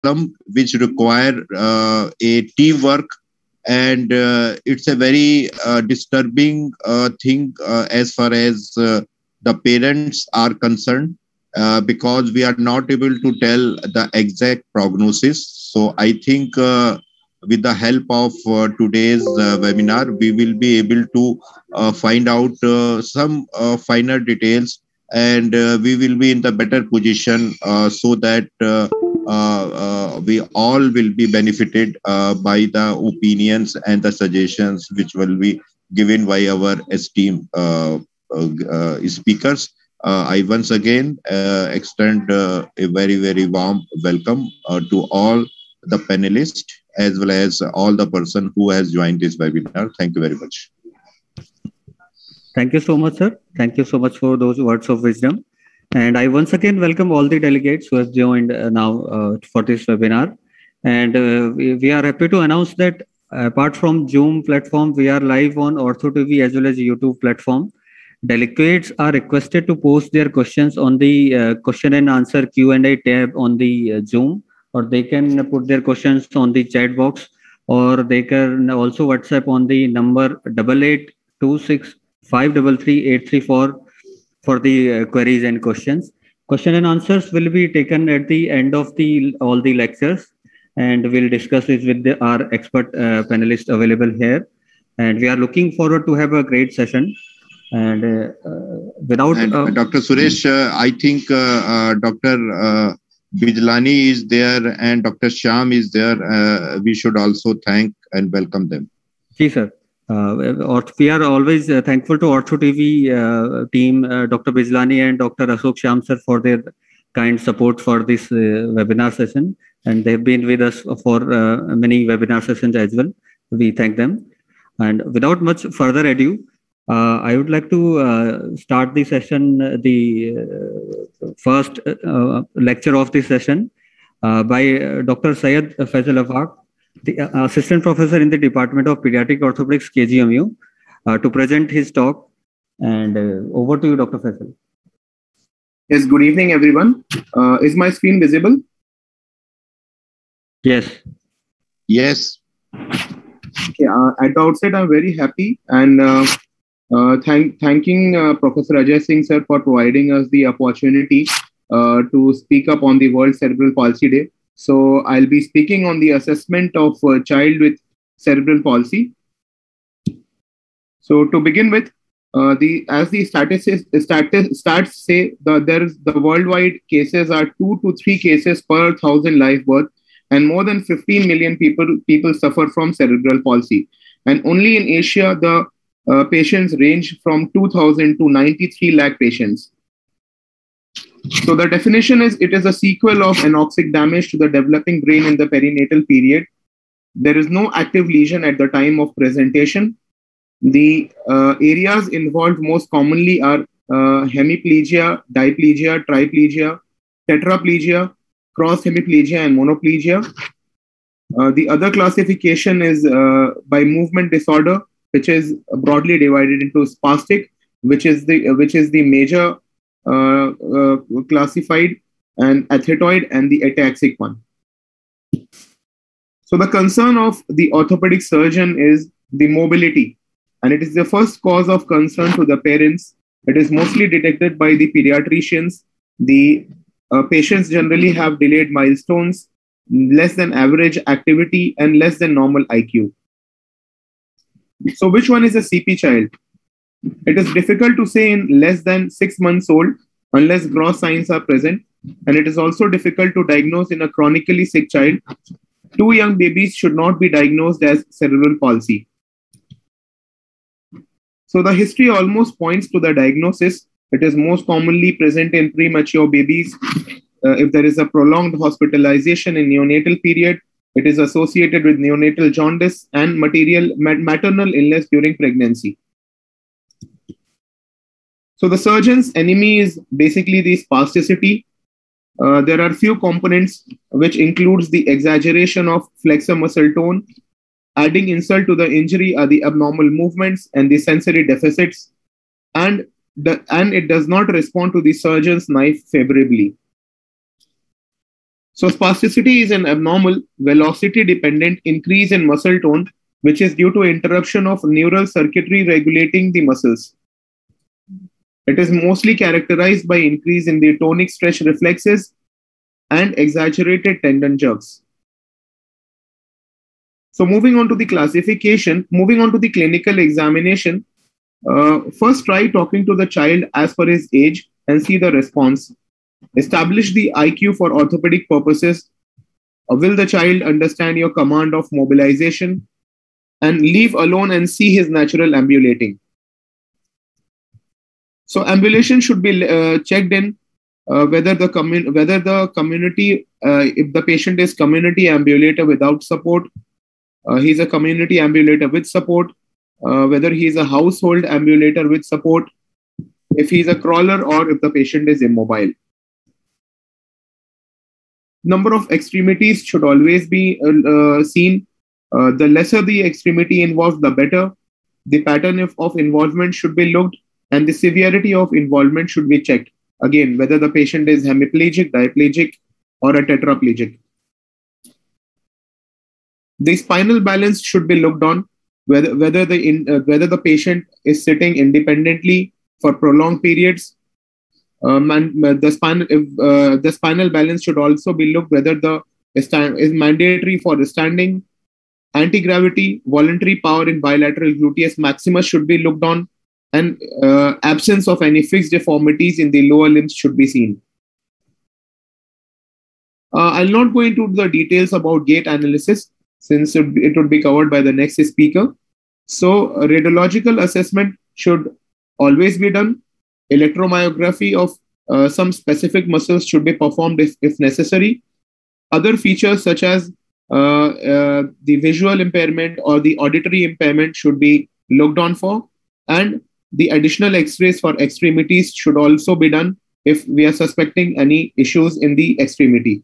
problem which require a teamwork, and it's a very disturbing thing as far as the parents are concerned, because we are not able to tell the exact prognosis. So I think with the help of today's webinar, we will be able to find out some finer details, and we will be in the better position so that we all will be benefited by the opinions and the suggestions which will be given by our esteemed speakers. I once again extend a very, very warm welcome to all the panelists as well as all the person who has joined this webinar. Thank you very much. Thank you so much, sir. Thank you so much for those words of wisdom. And I once again welcome all the delegates who have joined now for this webinar. And we are happy to announce that apart from Zoom platform, we are live on Ortho TV as well as YouTube platform. Delegates are requested to post their questions on the question and answer Q&A tab on the Zoom, or they can put their questions on the chat box, or they can also WhatsApp on the number 8826533834 for the queries and questions. Question and answers will be taken at the end of all the lectures, and we'll discuss this with our expert panelists available here. And we are looking forward to have a great session. And Dr. Suresh, I think Dr. Bijlani is there and Dr. Shyam is there. We should also thank and welcome them. Yes, sir. We are always thankful to Ortho TV team, Dr. Bijlani and Dr. Ashok Shyam sir, for their kind support for this webinar session. And they've been with us for many webinar sessions as well. We thank them. And without much further ado, I would like to start the session, the first lecture of this session by Dr. Syed Faisal Afaq, the Assistant Professor in the Department of Pediatric Orthopedics, KGMU, to present his talk. And over to you, Dr. Faisal. Yes, good evening, everyone. Is my screen visible? Yes. Yes. Okay, at the outset, I'm very happy and thanking Professor Ajay Singh sir for providing us the opportunity to speak up on the World Cerebral Palsy Day. So I'll be speaking on the assessment of a child with cerebral palsy. So to begin with, as the stats say, the worldwide cases are 2 to 3 cases per 1,000 live birth, and more than 15 million people suffer from cerebral palsy. And only in Asia, the patients range from 2,000 to 93 lakh patients. So the definition is, it is a sequel of anoxic damage to the developing brain in the perinatal period. There is no active lesion at the time of presentation. The areas involved most commonly are hemiplegia, diplegia, triplegia, tetraplegia, cross hemiplegia, and monoplegia. The other classification is by movement disorder, which is broadly divided into spastic, which is the major classified, and athetoid, and the ataxic one. So the concern of the orthopedic surgeon is the mobility, and it is the first cause of concern to the parents. It is mostly detected by the pediatricians. The patients generally have delayed milestones, less than average activity, and less than normal IQ. So which one is a CP child? It is difficult to say in less than 6 months old unless gross signs are present, and it is also difficult to diagnose in a chronically sick child. 2 young babies should not be diagnosed as cerebral palsy. So the history almost points to the diagnosis. It is most commonly present in premature babies. If there is a prolonged hospitalization in neonatal period, it is associated with neonatal jaundice and maternal illness during pregnancy. So the surgeon's enemy is basically the spasticity. There are few components which includes the exaggeration of flexor muscle tone. Adding insult to the injury are the abnormal movements and the sensory deficits, and it does not respond to the surgeon's knife favorably. So spasticity is an abnormal velocity-dependent increase in muscle tone, which is due to interruption of neural circuitry regulating the muscles. It is mostly characterized by increase in the tonic stretch reflexes and exaggerated tendon jerks. So moving on to the clinical examination, first try talking to the child as per his age and see the response. Establish the IQ for orthopedic purposes. Will the child understand your command of mobilization? And leave alone and see his natural ambulating. So ambulation should be checked in whether the community, if the patient is community ambulator without support, he's a community ambulator with support, whether he's a household ambulator with support, if he's a crawler, or if the patient is immobile. Number of extremities should always be seen. The lesser the extremity involved, the better. The pattern of involvement should be looked, and the severity of involvement should be checked. Again, whether the patient is hemiplegic, diplegic, or a tetraplegic. The spinal balance should be looked on, whether the patient is sitting independently for prolonged periods. The spinal balance should also be looked, whether is mandatory for standing. Anti-gravity, voluntary power in bilateral gluteus maximus should be looked on, and absence of any fixed deformities in the lower limbs should be seen. I'll not go into the details about gait analysis since it would be covered by the next speaker. So radiological assessment should always be done. Electromyography of some specific muscles should be performed if necessary. Other features such as the visual impairment or the auditory impairment should be looked on for, and the additional x-rays for extremities should also be done if we are suspecting any issues in the extremity.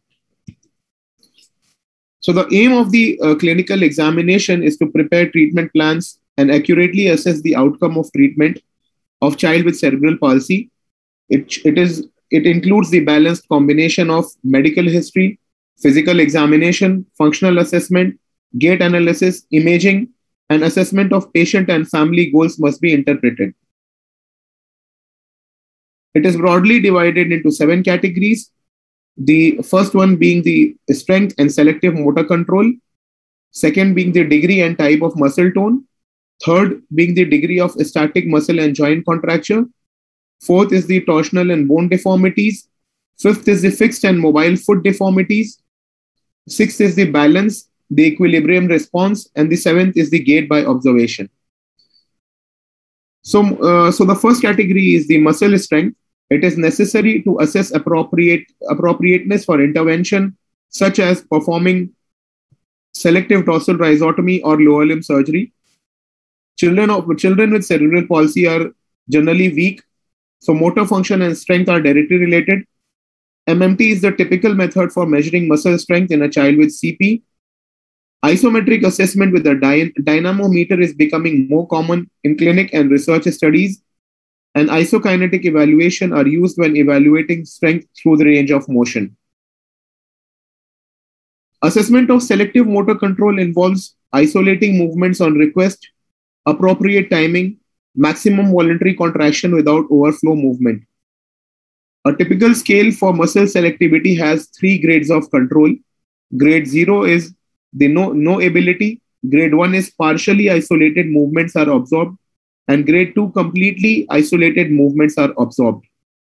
So the aim of the clinical examination is to prepare treatment plans and accurately assess the outcome of treatment of child with cerebral palsy. It includes the balanced combination of medical history, physical examination, functional assessment, gait analysis, imaging, and assessment of patient and family goals must be interpreted. It is broadly divided into 7 categories. The first one being the strength and selective motor control. Second being the degree and type of muscle tone. Third being the degree of static muscle and joint contracture. Fourth is the torsional and bone deformities. Fifth is the fixed and mobile foot deformities. Sixth is the balance, the equilibrium response, and the seventh is the gait by observation. So the first category is the muscle strength. It is necessary to assess appropriateness for intervention, such as performing selective dorsal rhizotomy or lower limb surgery. Children with cerebral palsy are generally weak, so motor function and strength are directly related. MMT is the typical method for measuring muscle strength in a child with CP. Isometric assessment with the dynamometer is becoming more common in clinic and research studies, and isokinetic evaluation are used when evaluating strength through the range of motion. Assessment of selective motor control involves isolating movements on request, appropriate timing, maximum voluntary contraction without overflow movement. A typical scale for muscle selectivity has 3 grades of control. Grade 0 is the no ability. Grade 1 is partially isolated movements are absorbed. And grade 2, completely isolated movements are absorbed.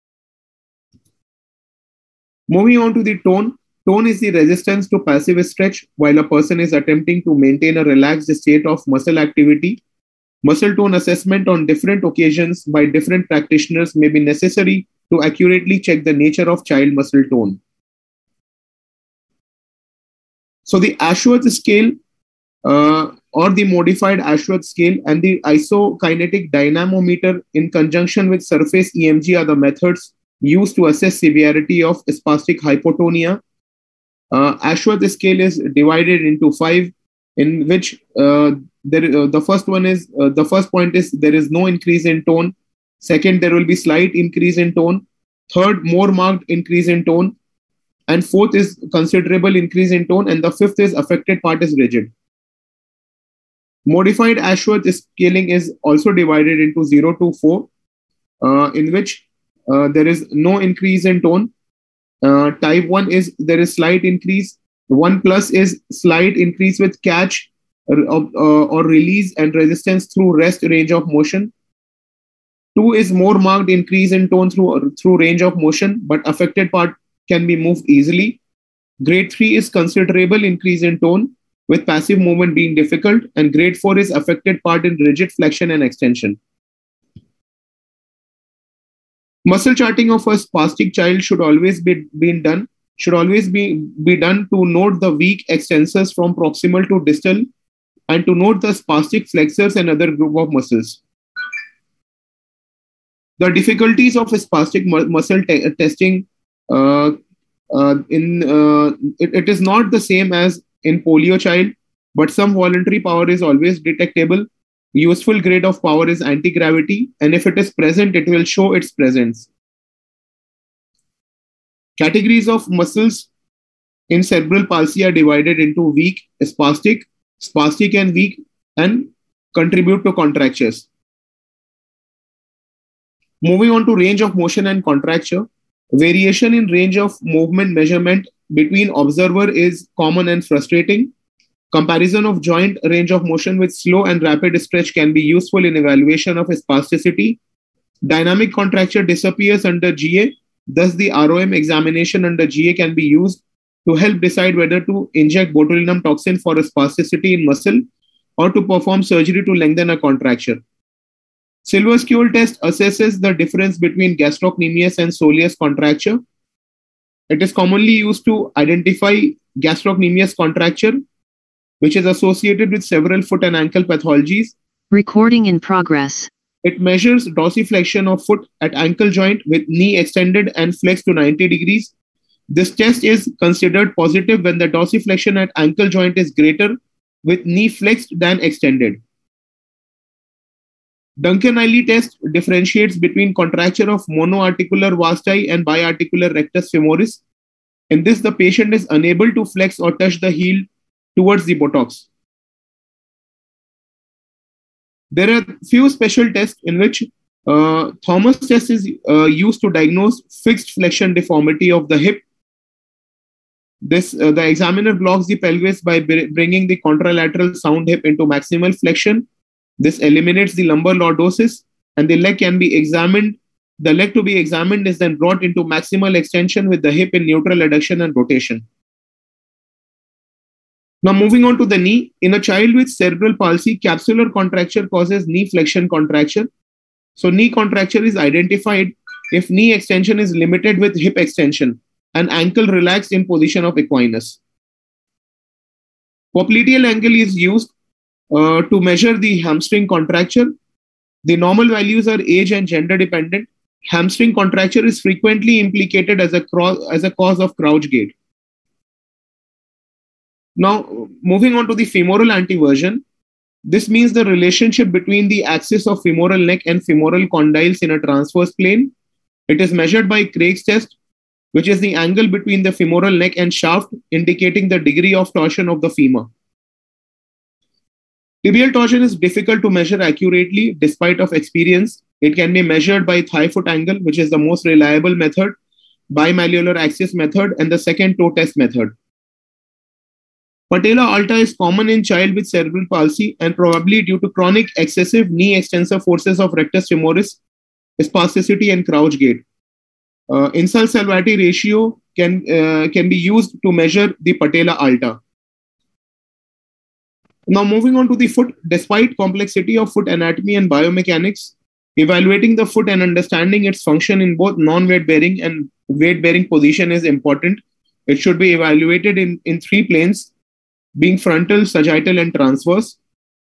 Moving on to the tone. Tone is the resistance to passive stretch while a person is attempting to maintain a relaxed state of muscle activity. Muscle tone assessment on different occasions by different practitioners may be necessary to accurately check the nature of child muscle tone. So the Ashworth scale or the modified Ashworth scale and the isokinetic dynamometer in conjunction with surface EMG are the methods used to assess severity of spastic hypotonia. Ashworth scale is divided into 5, in which the first point is there is no increase in tone. Second, there will be slight increase in tone. Third, more marked increase in tone. and fourth is considerable increase in tone, and the fifth is affected part is rigid. Modified Ashworth scaling is also divided into 0 to 4, in which there is no increase in tone. Type 1 is there is slight increase. 1 plus is slight increase with catch or release and resistance through rest range of motion. 2 is more marked increase in tone through range of motion, but affected part can be moved easily. Grade 3 is considerable increase in tone, with passive movement being difficult, and grade 4 is affected part in rigid flexion and extension. Muscle charting of a spastic child should always be done to note the weak extensors from proximal to distal, and to note the spastic flexors and other group of muscles. The difficulties of spastic muscle testing it is not the same as in polio child, but some voluntary power is always detectable. Useful grade of power is anti-gravity, and if it is present, it will show its presence. Categories of muscles in cerebral palsy are divided into weak, spastic and weak, and contribute to contractures. Moving on to range of motion and contracture, variation in range of movement measurement between observer is common and frustrating. Comparison of joint range of motion with slow and rapid stretch can be useful in evaluation of spasticity. Dynamic contracture disappears under GA. Thus, the ROM examination under GA can be used to help decide whether to inject botulinum toxin for spasticity in muscle or to perform surgery to lengthen a contracture. Silver-Scuol test assesses the difference between gastrocnemius and soleus contracture. It is commonly used to identify gastrocnemius contracture, which is associated with several foot and ankle pathologies. Recording in progress. It measures dorsiflexion of foot at ankle joint with knee extended and flexed to 90 degrees. This test is considered positive when the dorsiflexion at ankle joint is greater with knee flexed than extended. Duncan-Eiley test differentiates between contracture of monoarticular vasti and biarticular rectus femoris. In this, the patient is unable to flex or touch the heel towards the buttocks. There are few special tests in which Thomas test is used to diagnose fixed flexion deformity of the hip. The examiner blocks the pelvis by bringing the contralateral sound hip into maximal flexion. This eliminates the lumbar lordosis, and the leg can be examined. The leg to be examined is then brought into maximal extension with the hip in neutral adduction and rotation. Now moving on to the knee. In a child with cerebral palsy, capsular contracture causes knee flexion contracture. So knee contracture is identified if knee extension is limited with hip extension and ankle relaxed in position of equinus. Popliteal angle is used to measure the hamstring contracture. The normal values are age and gender dependent. Hamstring contracture is frequently implicated as a cause of crouch gait. Now, moving on to the femoral anteversion. This means the relationship between the axis of femoral neck and femoral condyles in a transverse plane. It is measured by Craig's test, which is the angle between the femoral neck and shaft, indicating the degree of torsion of the femur. Tibial torsion is difficult to measure accurately despite of experience. It can be measured by thigh-foot angle, which is the most reliable method, bimalleolar axis method, and the second toe test method. Patella alta is common in child with cerebral palsy and probably due to chronic excessive knee extensor forces of rectus femoris, spasticity, and crouch gait. Insult-Salvati ratio can be used to measure the patella alta. Now moving on to the foot, despite complexity of foot anatomy and biomechanics, evaluating the foot and understanding its function in both non-weight bearing and weight bearing position is important. It should be evaluated in three planes, being frontal, sagittal, and transverse.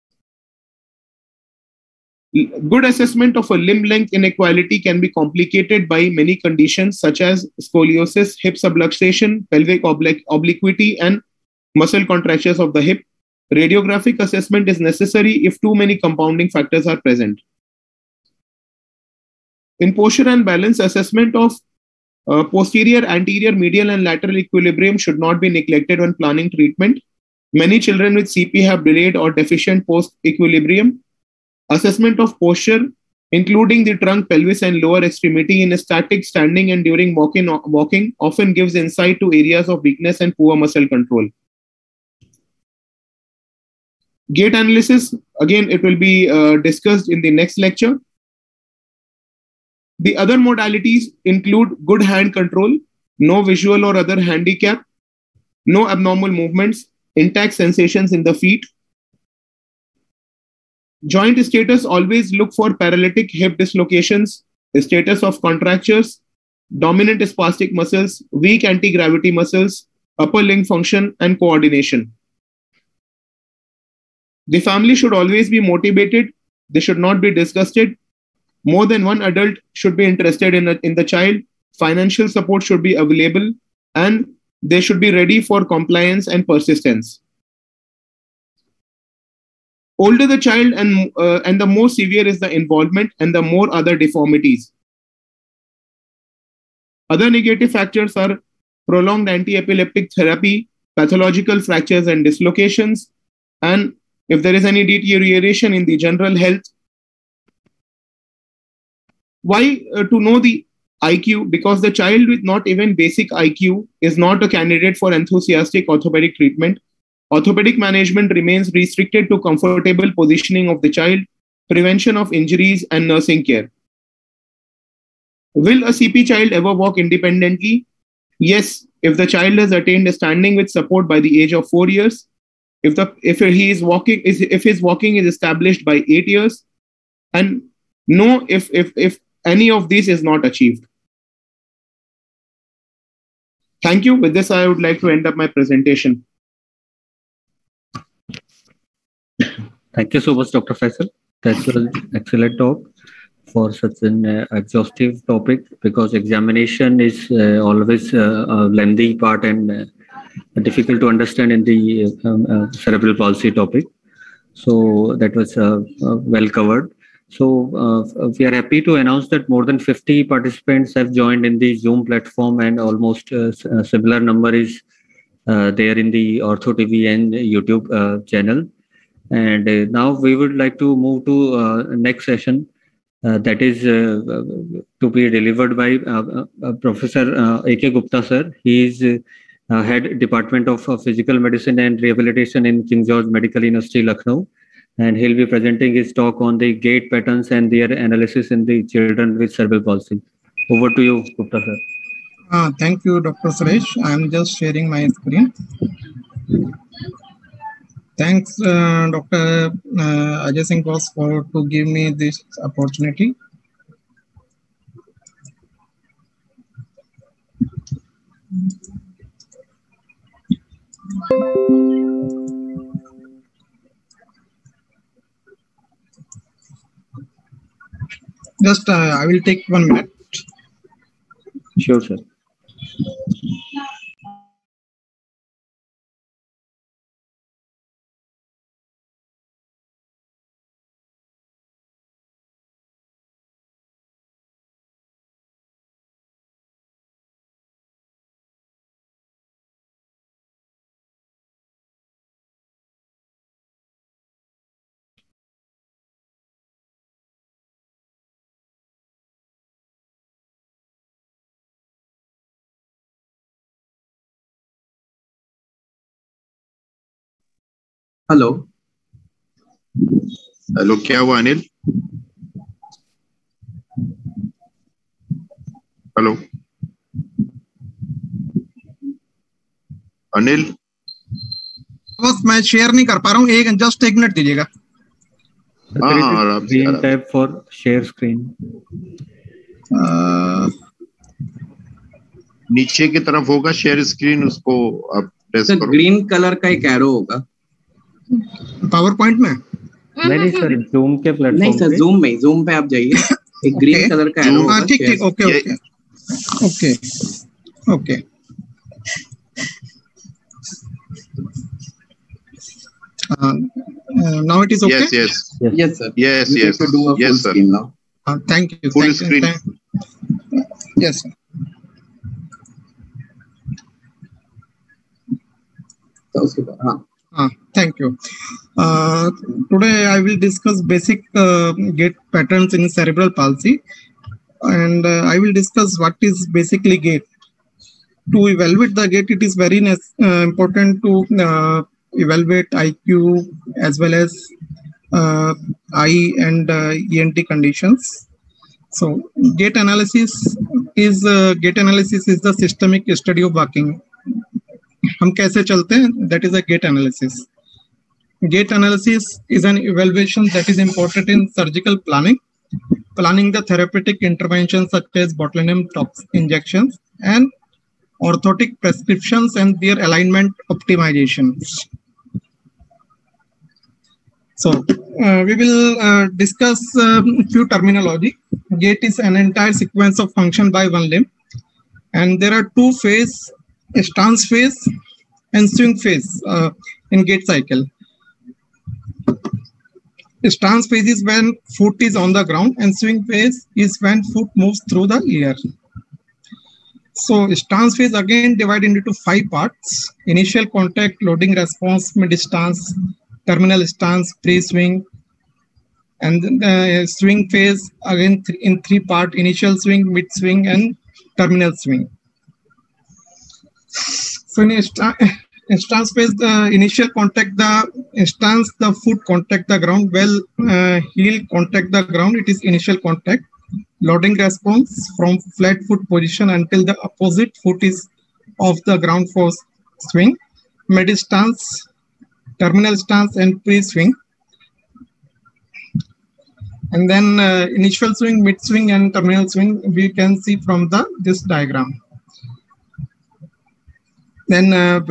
Good assessment of a limb length inequality can be complicated by many conditions such as scoliosis, hip subluxation, pelvic obliquity, and muscle contractures of the hip. Radiographic assessment is necessary if too many compounding factors are present. In posture and balance, assessment of Posterior, anterior, medial, and lateral equilibrium should not be neglected when planning treatment. Many children with CP have delayed or deficient post equilibrium. Assessment of posture, including the trunk, pelvis, and lower extremity in a static, standing, and during walking, often gives insight to areas of weakness and poor muscle control. Gait analysis, again, it will be discussed in the next lecture. The other modalities include good hand control, no visual or other handicap, no abnormal movements, intact sensations in the feet. Joint status, always look for paralytic hip dislocations, status of contractures, dominant spastic muscles, weak anti-gravity muscles, upper limb function, and coordination. The family should always be motivated. They should not be disgusted. More than one adult should be interested in the child. Financial support should be available, and they should be ready for compliance and persistence. Older the child and the more severe is the involvement and the more other deformities. Other negative factors are prolonged anti-epileptic therapy, pathological fractures and dislocations, and if there is any deterioration in the general health. Why to know the IQ? Because the child with not even basic IQ is not a candidate for enthusiastic orthopedic treatment. Orthopedic management remains restricted to comfortable positioning of the child, prevention of injuries, and nursing care. Will a CP child ever walk independently? Yes, if the child has attained a standing with support by the age of 4 years, if his walking is established by 8 years, and no if any of these is not achieved. Thank you. With this, I would like to end up my presentation. Thank you so much, Dr. Faisal. That's an excellent talk for such an exhaustive topic, because examination is always a lengthy part and difficult to understand in the cerebral palsy topic. So that was well covered. So we are happy to announce that more than 50 participants have joined in the Zoom platform, and almost a similar number is there in the Ortho TV and YouTube channel. And now we would like to move to next session that is to be delivered by Professor A.K. Gupta sir. He is Head Department of Physical Medicine and Rehabilitation in King George Medical University, Lucknow. And he'll be presenting his talk on the gait patterns and their analysis in the children with cerebral palsy. Over to you, Gupta sir. Thank you, Dr. Suresh. I'm just sharing my screen. Thanks, Dr. Ajay Singh Bose, to give me this opportunity. Just, I will take 1 minute. Sure, sir. Hello hello, क्या हुआ Anil? Hello Anil, बस मैं share नहीं कर पा रहा हूँ, just 1 minute दीजिएगा। Green tab for share screen. नीचे की तरफ होगा शेयर स्क्रीन, उसको आप प्रेस करो। ग्रीन कलर का एक एरो होगा पावर पॉइंट में। नहीं सर, जूम के प्लेटफॉर्म नहीं सर, जूम पे आप जाइए, एक ग्रीन कलर का एरो होगा। ठीक, okay. Now it is okay? Yes sir. Yes to do a full sir. screen now. Thank you. Full screen. Yes sir. उसके बाद हाँ Thank you. Today I will discuss basic gait patterns in cerebral palsy, and I will discuss what is basically gait. To evaluate the gait, it is very important to evaluate IQ as well as eye and ENT conditions. So gait analysis is the systemic study of walking. हम कैसे चलते हैं? That is a gait analysis. Gait analysis is an evaluation that is important in surgical planning the therapeutic interventions such as botulinum toxin injections and orthotic prescriptions and their alignment optimization. So we will discuss few terminology. Gait is an entire sequence of function by one limb, and there are two phases: stance phase and swing phase in gait cycle. Stance phase is when foot is on the ground, and swing phase is when foot moves through the air. So stance phase again divided into 5 parts: initial contact, loading response, mid stance, terminal stance, pre-swing, and then swing phase again in 3 parts: initial swing, mid swing, and terminal swing. So in stance phase, the initial contact, the foot contact the ground, heel contact the ground, it is initial contact. Loading response from flat foot position until the opposite foot is off the ground for swing. Mid stance, terminal stance, and pre-swing. And then initial swing, mid swing, and terminal swing we can see from this diagram. Then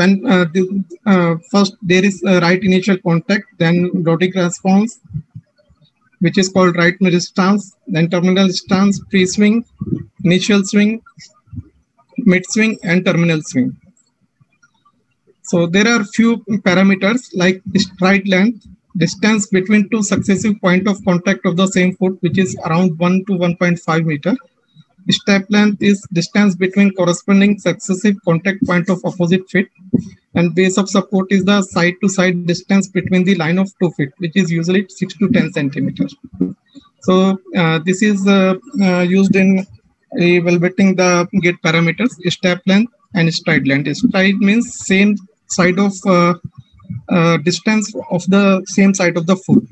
first there is right initial contact, then loading response, which is called right mid stance, then terminal stance, pre-swing, initial swing, mid swing, and terminal swing. So there are few parameters like stride length, distance between 2 successive points of contact of the same foot, which is around 1 to 1.5 meter. Step length is distance between corresponding successive contact point of opposite feet, and base of support is the side to side distance between the line of 2 feet, which is usually 6 to 10 centimeters. So this is used in evaluating the gait parameters: step length and stride length. Stride means same side of distance of the same side of the foot.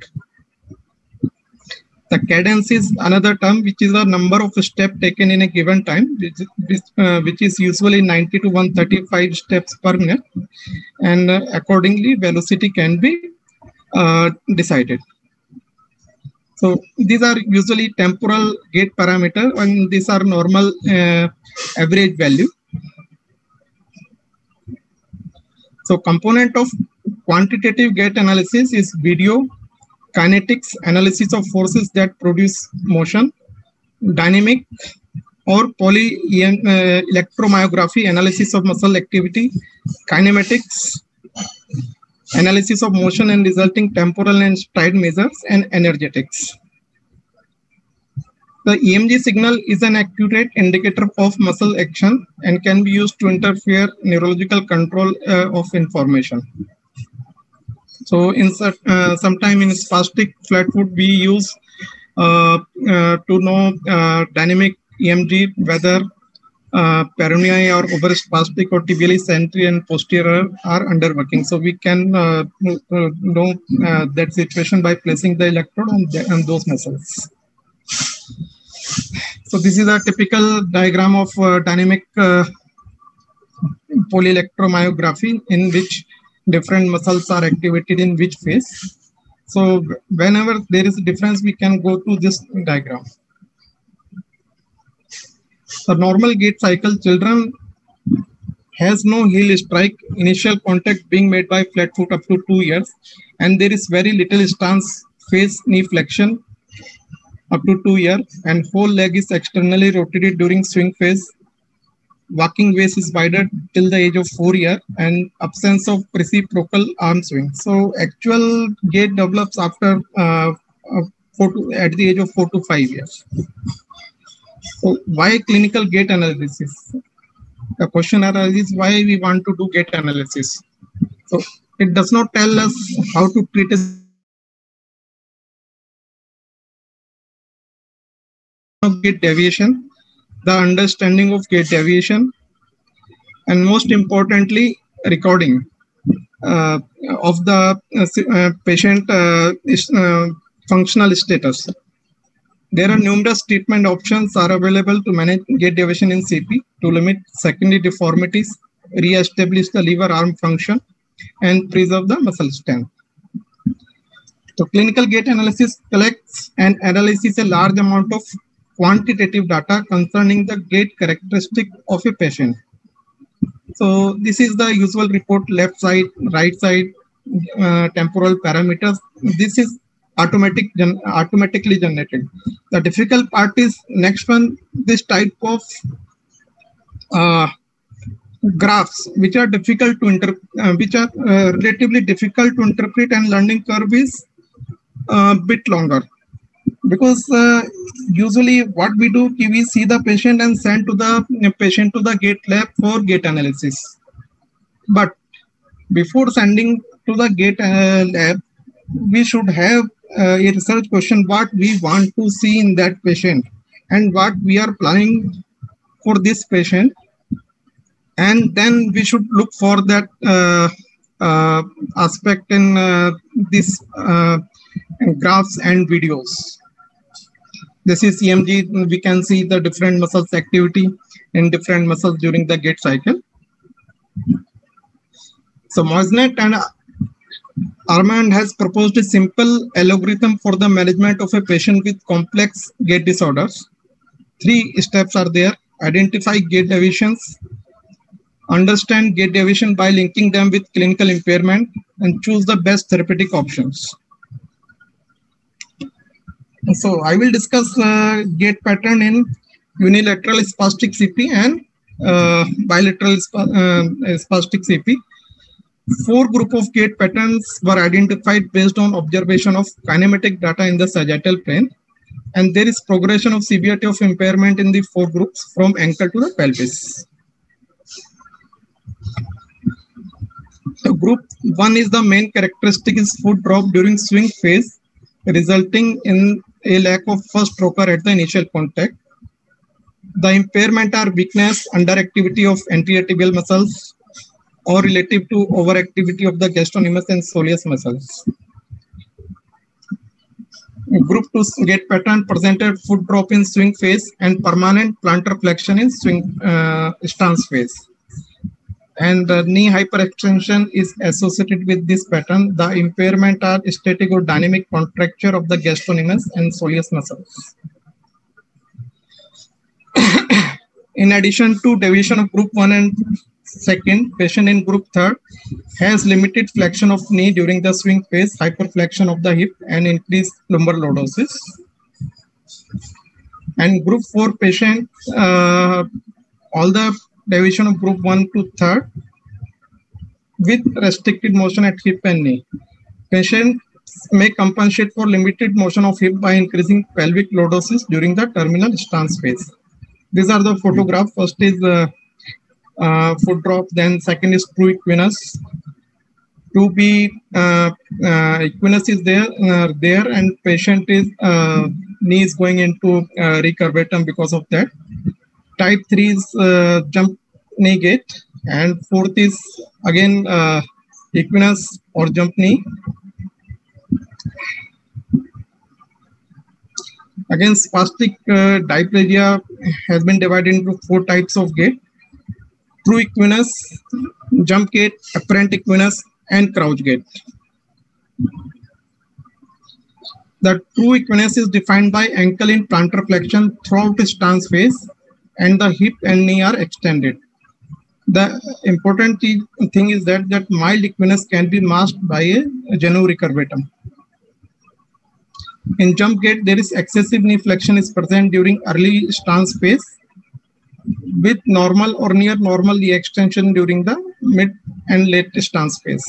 The cadence is another term, which is the number of steps taken in a given time, which is usually 90 to 135 steps per minute, and accordingly velocity can be decided. So these are usually temporal gait parameter, and these are normal average value. So component of quantitative gait analysis is video, kinetics, analysis of forces that produce motion, dynamic or electromyography, analysis of muscle activity, kinematics, analysis of motion and resulting temporal and stride measures, and energetics. The EMG signal is an accurate indicator of muscle action and can be used to interfere neurological control of information. So sometime in spastic flat foot, we use to know dynamic EMG, whether peroneal or overspastic or tibially central and posterior are underworking. So we can know that situation by placing the electrode on those muscles. So this is a typical diagram of dynamic polyelectromyography, in which different muscles are activated in which phase. So whenever there is a difference, we can go to this diagram. The normal gait cycle, children has no heel strike, initial contact being made by flat foot up to 2 years, and there is very little stance phase knee flexion up to 2 years, and whole leg is externally rotated during swing phase. Walking waist is wider till the age of 4 years, and absence of reciprocal arm swing. So actual gait develops after at the age of 4 to 5 years. So why clinical gait analysis? The question arises why we want to do gait analysis. So it does not tell us how to treat a gate deviation, the understanding of gate deviation, and most importantly, recording of the patient functional status. There are numerous treatment options are available to manage gate deviation in CP to limit secondary deformities, re-establish the liver arm function, and preserve the muscle strength. So clinical gait analysis collects and analyzes a large amount of quantitative data concerning the gait characteristic of a patient. So this is the usual report: left side, right side, temporal parameters. This is automatically generated. The difficult part is next one, this type of graphs which are difficult to relatively difficult to interpret, and learning curve is a bit longer, because usually what we do, we see the patient and send to the patient to the gait lab for gait analysis. But before sending to the gait lab, we should have a research question: what we want to see in that patient and what we are planning for this patient, and then we should look for that aspect in this graphs and videos. This is EMG. We can see the different muscles activity in different muscles during the gait cycle. So Moisnet and Armand has proposed a simple algorithm for the management of a patient with complex gait disorders. 3 steps are there: identify gait deviations, understand gait deviation by linking them with clinical impairment, and choose the best therapeutic options. So I will discuss gait pattern in unilateral spastic CP and bilateral spastic CP. 4 group of gait patterns were identified based on observation of kinematic data in the sagittal plane, and there is progression of severity of impairment in the 4 groups from ankle to the pelvis. So group 1 is the main characteristic is foot drop during swing phase, resulting in a lack of first rocker at the initial contact. The impairment are weakness, underactivity of anterior tibial muscles, or relative to overactivity of the gastrocnemius and soleus muscles. Group 2 gait pattern presented foot drop in swing phase and permanent plantar flexion in swing stance phase. And knee hyperextension is associated with this pattern. The impairment are static or dynamic contracture of the gastrocnemius and soleus muscles. In addition to deviation of group 1 and 2, patient in group 3 has limited flexion of knee during the swing phase, hyperflexion of the hip, and increased lumbar lordosis. And group 4 patient, all the deviation of group 1 to 3 with restricted motion at hip and knee. Patient may compensate for limited motion of hip by increasing pelvic lordosis during the terminal stance phase. These are the photographs. First is foot drop, then second is true equinus. 2B equinus is there, and patient is knee is going into recurvatum because of that. Type 3 is jump knee gait, and 4th is again equinus or jump knee. Again, spastic diplegia has been divided into 4 types of gait: true equinus, jump gait, apparent equinus, and crouch gait. The true equinus is defined by ankle in plantar flexion throughout the stance phase, and the hip and knee are extended. The important thing is that mild equinus can be masked by a genu recurvatum. In jump gait, there is excessive knee flexion is present during early stance phase, with normal or near normal knee extension during the mid and late stance phase.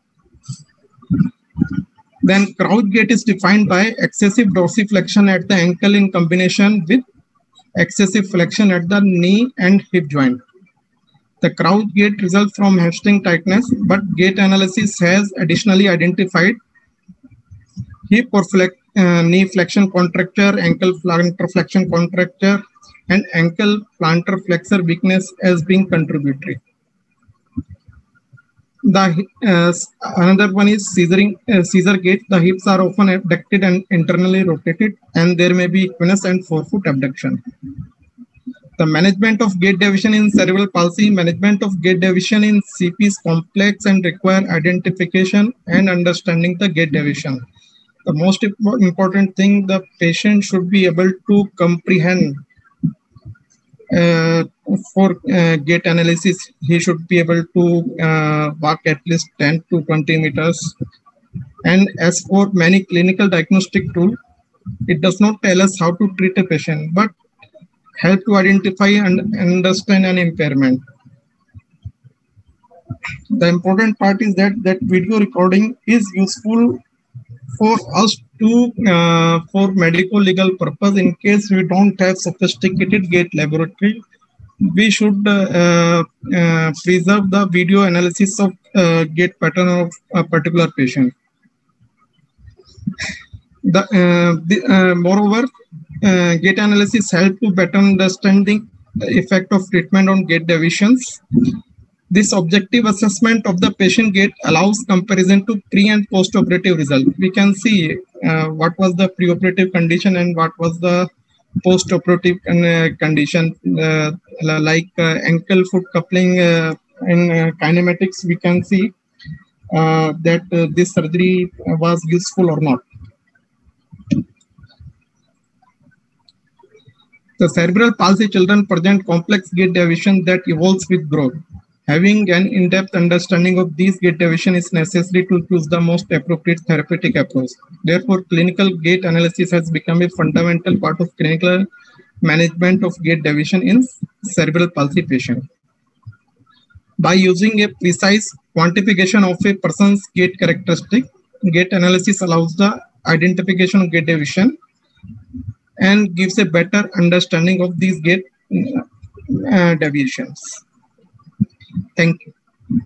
Then crouch gait is defined by excessive dorsiflexion at the ankle in combination with excessive flexion at the knee and hip joint. The Kraus gait results from hamstring tightness, but gait analysis has additionally identified hip or knee flexion contracture, ankle plantar flexion contracture, and ankle plantar flexor weakness as being contributory. Another one is Caesar gait. The hips are often abducted and internally rotated, and there may be equinus and forefoot abduction. The management of gait deviation in cerebral palsy. Management of gait deviation in CP is complex and require identification and understanding the gait deviation. The most important thing, the patient should be able to comprehend for gait analysis. He should be able to walk at least 10 to 20 meters. And as for many clinical diagnostic tools, it does not tell us how to treat a patient, but help to identify and understand an impairment. The important part is that video recording is useful for us to for medical legal purpose. In case we don't have sophisticated gait laboratory, we should preserve the video analysis of gait pattern of a particular patient. Moreover, gait analysis help to better understanding the effect of treatment on gait deviations. This objective assessment of the patient gait allows comparison to pre and post-operative result. We can see what was the preoperative condition and what was the post-operative condition, like ankle foot coupling in kinematics. We can see that this surgery was useful or not. The cerebral palsy children present complex gait deviation that evolves with growth. Having an in-depth understanding of these gait deviation is necessary to choose the most appropriate therapeutic approach. Therefore, clinical gait analysis has become a fundamental part of clinical management of gait deviation in cerebral palsy patients. By using a precise quantification of a person's gait characteristic, gait analysis allows the identification of gait deviation and gives a better understanding of these gait deviations. Thank you.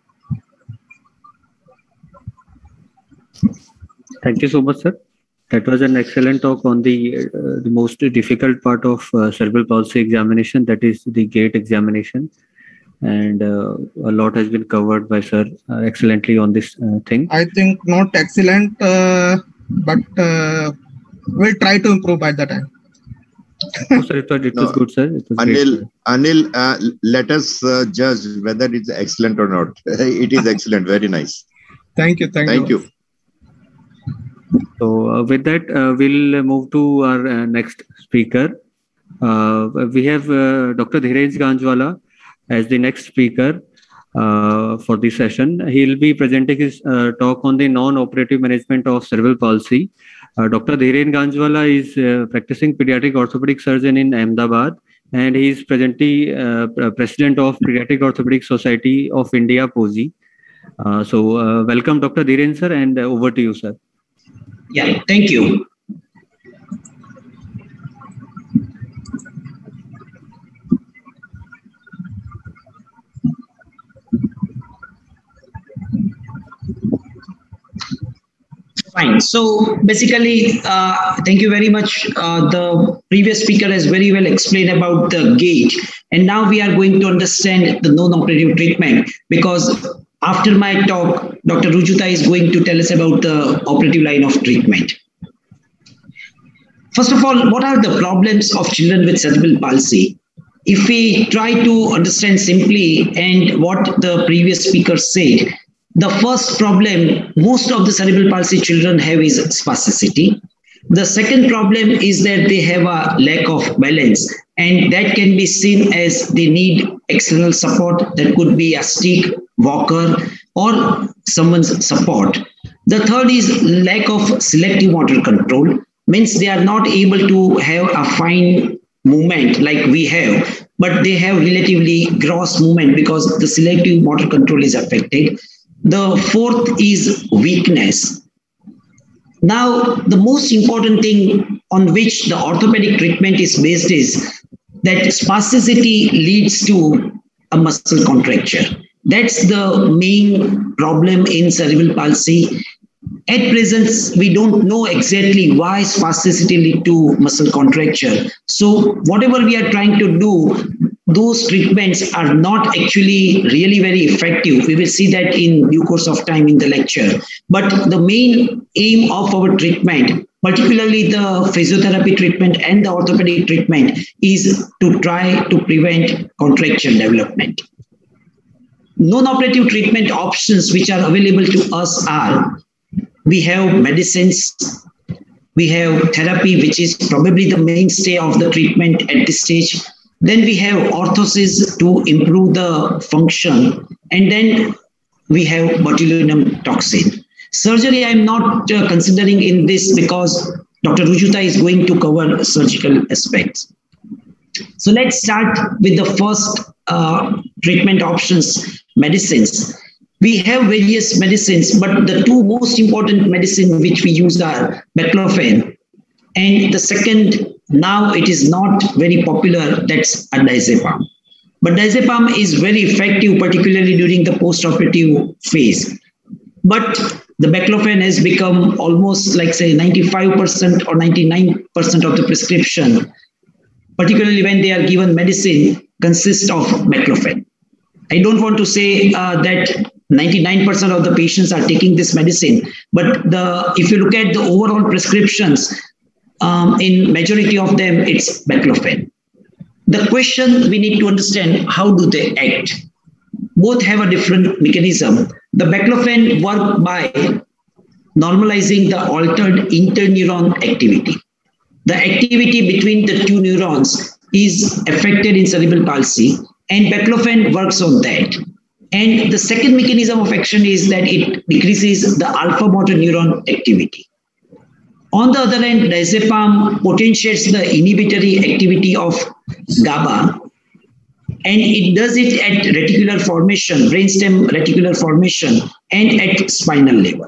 Thank you so much, sir. That was an excellent talk on the most difficult part of cerebral palsy examination, that is the gait examination. And a lot has been covered by sir excellently on this thing. I think not excellent, but we'll try to improve by the time. Oh, sir, it was good, sir. It was Anil, let us judge whether it's excellent or not. It is excellent. Very nice. Thank you. Thank you. So with that, we'll move to our next speaker. We have Dr. Dhiren Ganjwala as the next speaker for this session. He'll be presenting his talk on the non-operative management of cerebral palsy. Dr. Dhiren Ganjwala is practicing pediatric orthopedic surgeon in Ahmedabad, and he is presently president of Pediatric Orthopedic Society of India, POSI. So welcome, Dr. Dhiren, sir, and over to you, sir. Yeah, thank you. Fine. So basically, thank you very much. The previous speaker has very well explained about the gait. And now we are going to understand the non-operative treatment, because after my talk, Dr. Rujuta is going to tell us about the operative line of treatment. First of all, what are the problems of children with cerebral palsy? If we try to understand simply and what the previous speaker said, the first problem most of the cerebral palsy children have is spasticity. The second problem is that they have a lack of balance, and that can be seen as they need external support. That could be a stick, walker, or someone's support. The third is lack of selective motor control, means they are not able to have a fine movement like we have, but they have relatively gross movement because the selective motor control is affected. The fourth is weakness. Now, the most important thing on which the orthopedic treatment is based is that spasticity leads to a muscle contracture. That's the main problem in cerebral palsy. At present, we don't know exactly why spasticity lead to muscle contracture. So whatever we are trying to do, those treatments are not actually really very effective. We will see that in due course of time in the lecture. But the main aim of our treatment, particularly the physiotherapy treatment and the orthopedic treatment, is to try to prevent contracture development. Non-operative treatment options which are available to us are, we have medicines, we have therapy, which is probably the mainstay of the treatment at this stage. Then we have orthosis to improve the function. And then we have botulinum toxin. Surgery I'm not considering in this because Dr. Rujuta is going to cover surgical aspects. So let's start with the first treatment options, medicines. We have various medicines, but the two most important medicines which we use are baclofen, and the second, now it is not very popular, that's diazepam. But diazepam is very effective, particularly during the post-operative phase. But the baclofen has become almost like say 95% or 99% of the prescription, particularly when they are given medicine, consists of baclofen. I don't want to say that 99% of the patients are taking this medicine, but if you look at the overall prescriptions, in majority of them, it's baclofen. The question we need to understand, how do they act? Both have a different mechanism. The baclofen work by normalizing the altered interneuron activity. The activity between the two neurons is affected in cerebral palsy, and baclofen works on that. And the second mechanism of action is that it decreases the alpha motor neuron activity. On the other hand, diazepam potentiates the inhibitory activity of GABA, and it does it at reticular formation, brainstem reticular formation, and at spinal level.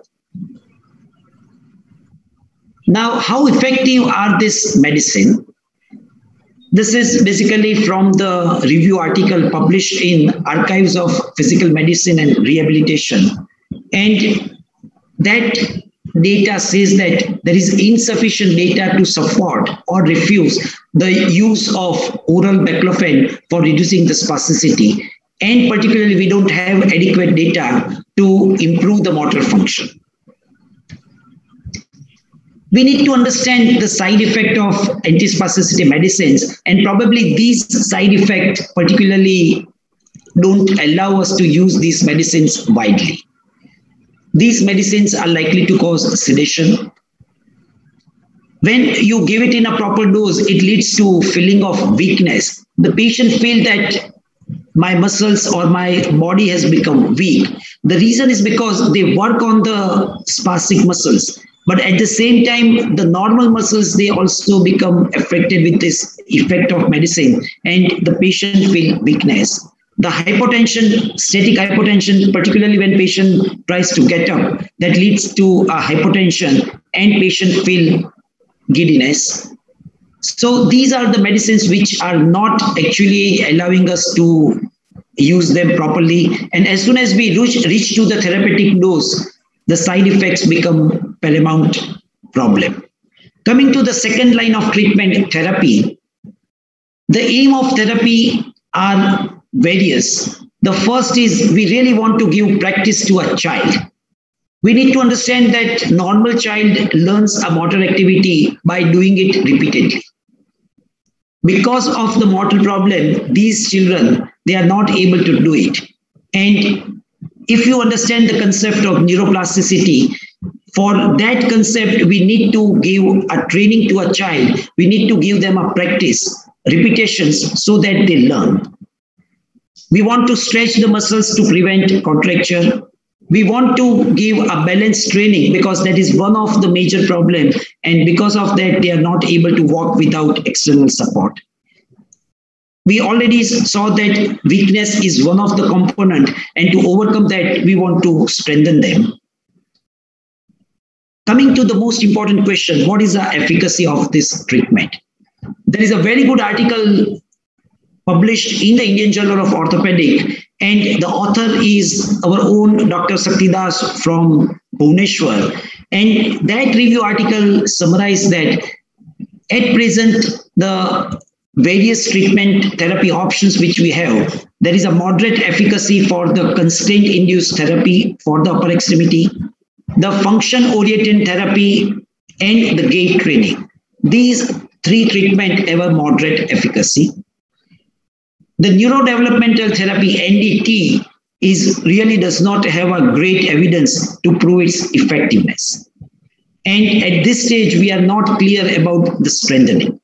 Now, how effective are this medicine? This is basically from the review article published in Archives of Physical Medicine and Rehabilitation. And that data says that there is insufficient data to support or refuse the use of oral baclofen for reducing the spasticity. And particularly, we don't have adequate data to improve the motor function. We need to understand the side effect of antispasticity medicines, and probably these side effects particularly don't allow us to use these medicines widely. These medicines are likely to cause sedation. When you give it in a proper dose, it leads to feeling of weakness. The patient feels that my muscles or my body has become weak. The reason is because they work on the spastic muscles. But at the same time, the normal muscles, they also become affected with this effect of medicine, and the patient feel weakness. The hypotension, static hypotension, particularly when patient tries to get up, that leads to a hypotension and patient feel giddiness. So these are the medicines which are not actually allowing us to use them properly. And as soon as we reach to the therapeutic dose, the side effects become paramount problem. Coming to the second line of treatment, therapy. The aim of therapy are various. The first is we really want to give practice to a child. We need to understand that normal child learns a motor activity by doing it repeatedly. Because of the motor problem, these children, they are not able to do it. And if you understand the concept of neuroplasticity, for that concept, we need to give a training to a child. We need to give them a practice, repetitions, so that they learn. We want to stretch the muscles to prevent contracture. We want to give a balanced training because that is one of the major problems. And because of that, they are not able to walk without external support. We already saw that weakness is one of the components, and to overcome that, we want to strengthen them. Coming to the most important question, what is the efficacy of this treatment? There is a very good article published in the Indian Journal of Orthopedic, and the author is our own Dr. Saktidas from Bhubaneswar. And that review article summarized that at present, the various treatment therapy options which we have, there is a moderate efficacy for the constraint-induced therapy for the upper extremity, the function-oriented therapy, and the gait training. These three treatments have a moderate efficacy. The neurodevelopmental therapy, NDT, really does not have a great evidence to prove its effectiveness. And at this stage, we are not clear about the strengthening.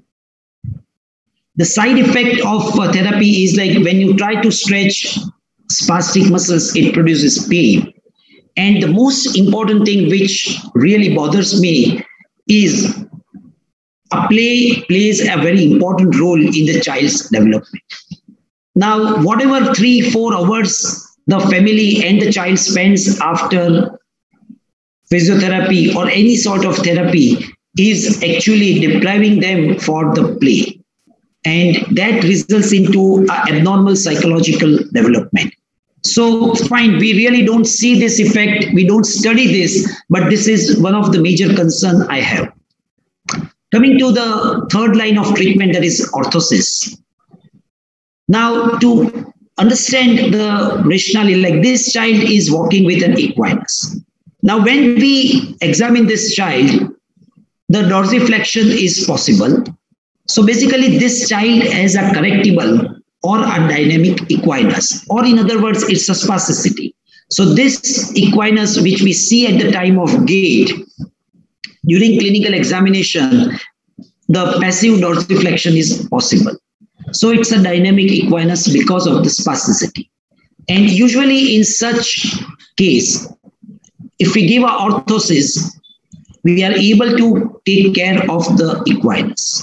The side effect of therapy is like when you try to stretch spastic muscles, it produces pain. And the most important thing which really bothers me is play plays a very important role in the child's development. Now, whatever 3-4 hours the family and the child spends after physiotherapy or any sort of therapy is actually depriving them for the play. And that results into abnormal psychological development. So fine, we really don't see this effect. We don't study this, but this is one of the major concerns I have. Coming to the third line of treatment, that is orthosis. Now, to understand the rationale, like this child is walking with an equinus. Now, when we examine this child, the dorsiflexion is possible. So basically, this child has a correctable or a dynamic equinus, or in other words, it's a spasticity. So this equinus, which we see at the time of gait, during clinical examination, the passive dorsiflexion is possible. So it's a dynamic equinus because of the spasticity. And usually in such case, if we give a orthosis, we are able to take care of the equinus.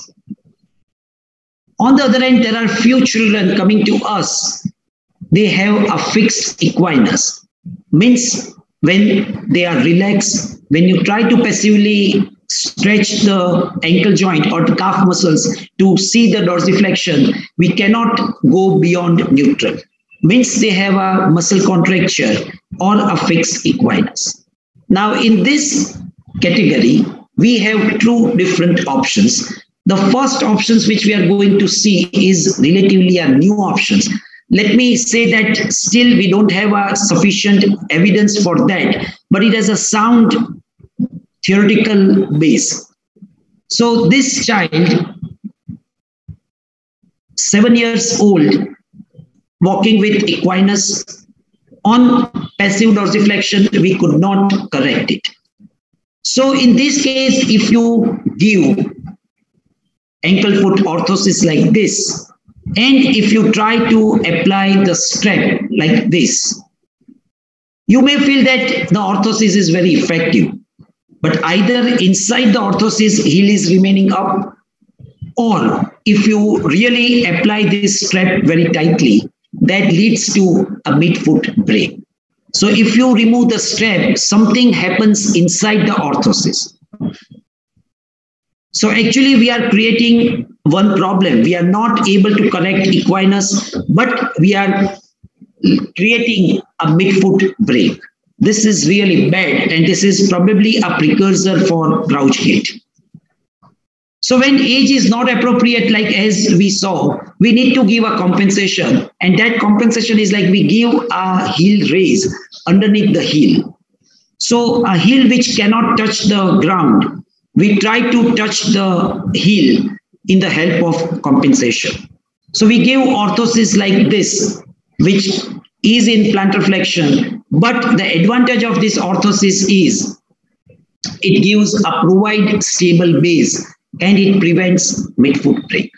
On the other hand, there are few children coming to us, they have a fixed equinus. Means when they are relaxed, when you try to passively stretch the ankle joint or the calf muscles to see the dorsiflexion, we cannot go beyond neutral. Means they have a muscle contracture or a fixed equinus. Now in this category, we have two different options. The first options which we are going to see is relatively a new options. Let me say that still we don't have a sufficient evidence for that, but it has a sound theoretical base. So this child, 7 years old, walking with equinus, on passive dorsiflexion, we could not correct it. So in this case, if you give ankle foot orthosis like this, and if you try to apply the strap like this, you may feel that the orthosis is very effective, but either inside the orthosis heel is remaining up, or if you really apply this strap very tightly, that leads to a midfoot break. So if you remove the strap, something happens inside the orthosis. So actually we are creating one problem. We are not able to correct equinus, but we are creating a midfoot break. This is really bad, and this is probably a precursor for crouch gait. So when age is not appropriate, like as we saw, we need to give a compensation, and that compensation is like we give a heel raise underneath the heel. So a heel which cannot touch the ground, we try to touch the heel in the help of compensation. So we give orthosis like this, which is in plantar flexion, but the advantage of this orthosis is it gives a provide stable base and it prevents midfoot break.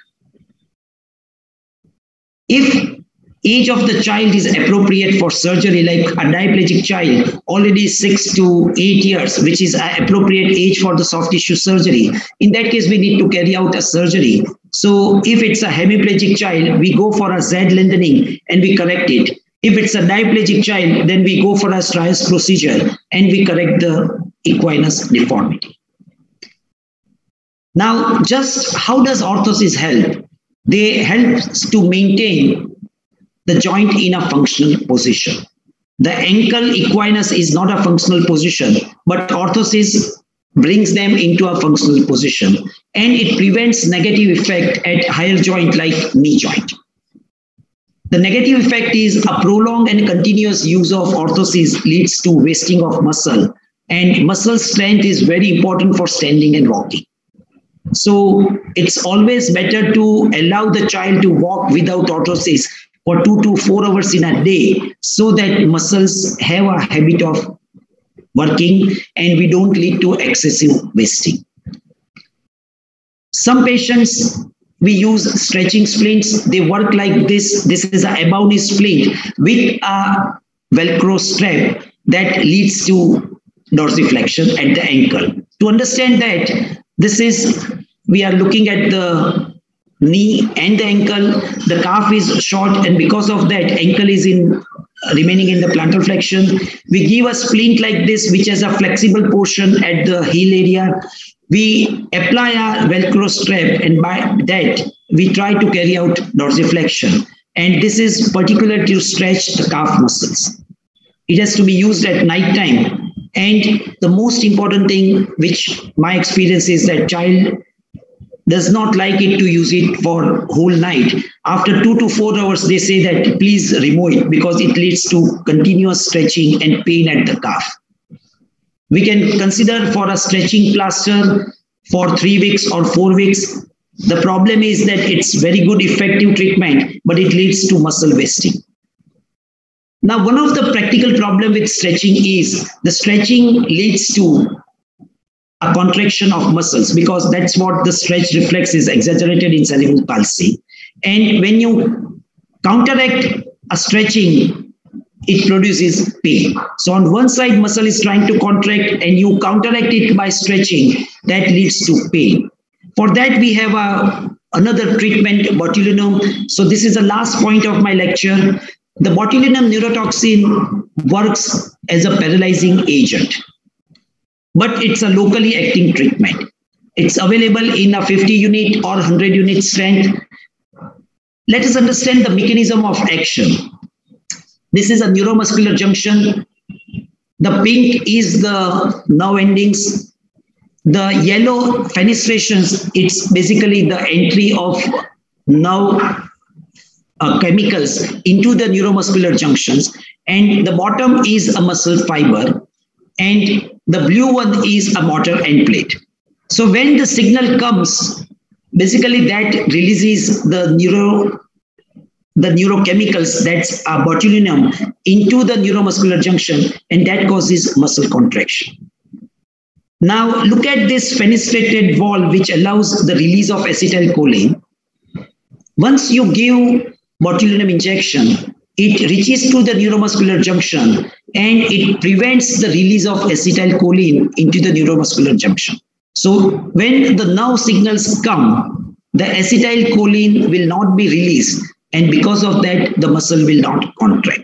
If age of the child is appropriate for surgery, like a diplegic child, already 6 to 8 years, which is an appropriate age for the soft tissue surgery, in that case, we need to carry out a surgery. So if it's a hemiplegic child, we go for a Z lengthening and we correct it. If it's a diplegic child, then we go for a Stry's procedure and we correct the equinus deformity. Now, just how does orthosis help? they help to maintain the joint in a functional position. The ankle equinus is not a functional position, but orthosis brings them into a functional position, and it prevents negative effect at higher joint like knee joint. The negative effect is a prolonged and continuous use of orthosis leads to wasting of muscle, and muscle strength is very important for standing and walking. So it's always better to allow the child to walk without orthosis for 2 to 4 hours in a day, so that muscles have a habit of working and we don't lead to excessive wasting. Some patients, we use stretching splints. They work like this. This is a above knee splint with a Velcro strap that leads to dorsiflexion at the ankle. To understand that, we are looking at the knee and the ankle. The calf is short, and because of that, ankle is remaining in the plantar flexion. We give a splint like this, which has a flexible portion at the heel area. We apply a Velcro strap, and by that, we try to carry out dorsiflexion. And this is particular to stretch the calf muscles. It has to be used at night time. And the most important thing, which my experience is that child does not like it to use it for whole night. After 2 to 4 hours, they say that please remove it because it leads to continuous stretching and pain at the calf. We can consider for a stretching plaster for 3 weeks or 4 weeks. The problem is that it's very good effective treatment, but it leads to muscle wasting. Now, one of the practical problem with stretching is the stretching leads to a contraction of muscles, because that's what the stretch reflex is exaggerated in cerebral palsy. And when you counteract a stretching, it produces pain. So on one side, muscle is trying to contract and you counteract it by stretching, that leads to pain. For that, we have another treatment, botulinum. So this is the last point of my lecture. The botulinum neurotoxin works as a paralyzing agent, but it's a locally acting treatment. It's available in a 50 unit or 100 unit strength. Let us understand the mechanism of action. This is a neuromuscular junction. The pink is the nerve endings. The yellow fenestrations, it's basically the entry of nerve chemicals into the neuromuscular junctions. And the bottom is a muscle fiber. And the blue one is a motor end plate. So when the signal comes, basically that releases the neurochemicals, that's botulinum, into the neuromuscular junction, and that causes muscle contraction. Now look at this fenestrated valve which allows the release of acetylcholine. Once you give botulinum injection, it reaches to the neuromuscular junction and it prevents the release of acetylcholine into the neuromuscular junction. So when the nerve signals come, the acetylcholine will not be released, and because of that, the muscle will not contract.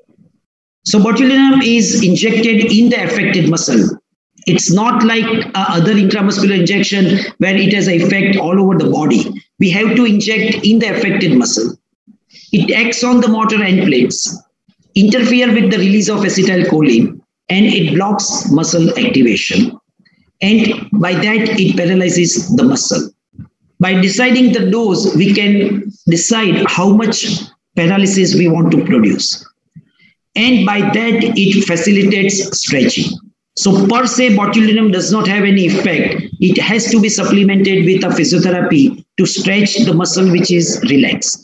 So botulinum is injected in the affected muscle. It's not like other intramuscular injection where it has an effect all over the body. We have to inject in the affected muscle. It acts on the motor end plates, interfere with the release of acetylcholine, and it blocks muscle activation. And by that, it paralyzes the muscle. By deciding the dose, we can decide how much paralysis we want to produce. And by that, it facilitates stretching. So per se, botulinum does not have any effect. It has to be supplemented with a physiotherapy to stretch the muscle which is relaxed.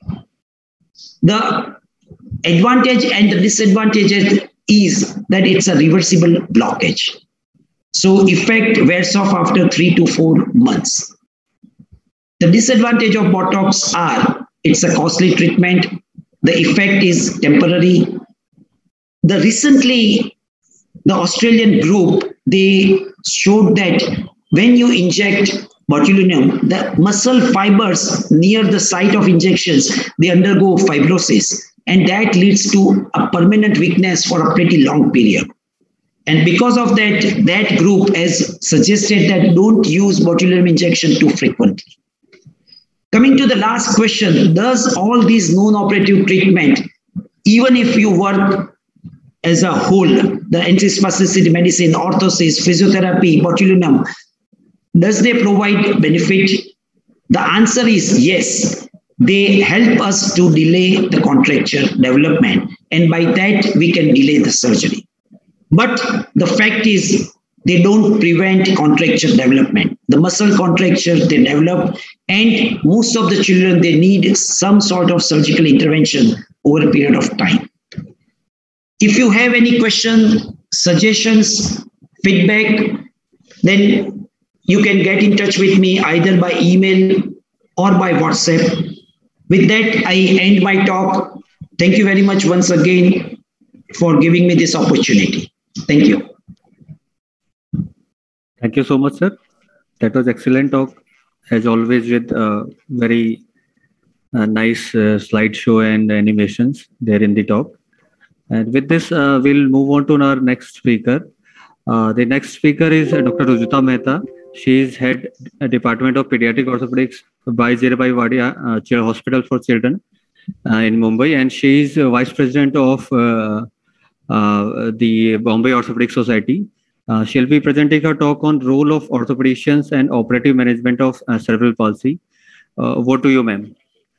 The advantage and the disadvantage is that it's a reversible blockage. So effect wears off after 3 to 4 months. The disadvantage of Botox are it's a costly treatment. The effect is temporary. Recently, the Australian group, they showed that when you inject botulinum, the muscle fibers near the site of injections, they undergo fibrosis, and that leads to a permanent weakness for a pretty long period. And because of that, that group has suggested that don't use botulinum injection too frequently. Coming to the last question, does all these non-operative treatment, even if you work as a whole, the antispasticity medicine, orthosis, physiotherapy, botulinum, does they provide benefit? The answer is yes. They help us to delay the contracture development, and by that we can delay the surgery. But the fact is, they don't prevent contracture development. The muscle contracture they develop, and most of the children, they need some sort of surgical intervention over a period of time. If you have any question, suggestions, feedback, then you can get in touch with me either by email or by WhatsApp. With that, I end my talk. Thank you very much once again for giving me this opportunity. Thank you. Thank you so much, sir. That was excellent talk, as always, with very nice slideshow and animations there in the talk. And with this, we'll move on to our next speaker. The next speaker is Dr. Rujita Mehta. She is head Department of Pediatric Orthopedics by Zirabai Wadia Hospital for Children in Mumbai, and she is Vice President of the Bombay Orthopedic Society. She'll be presenting her talk on role of orthopedicians and operative management of cerebral palsy. Over to you, ma'am.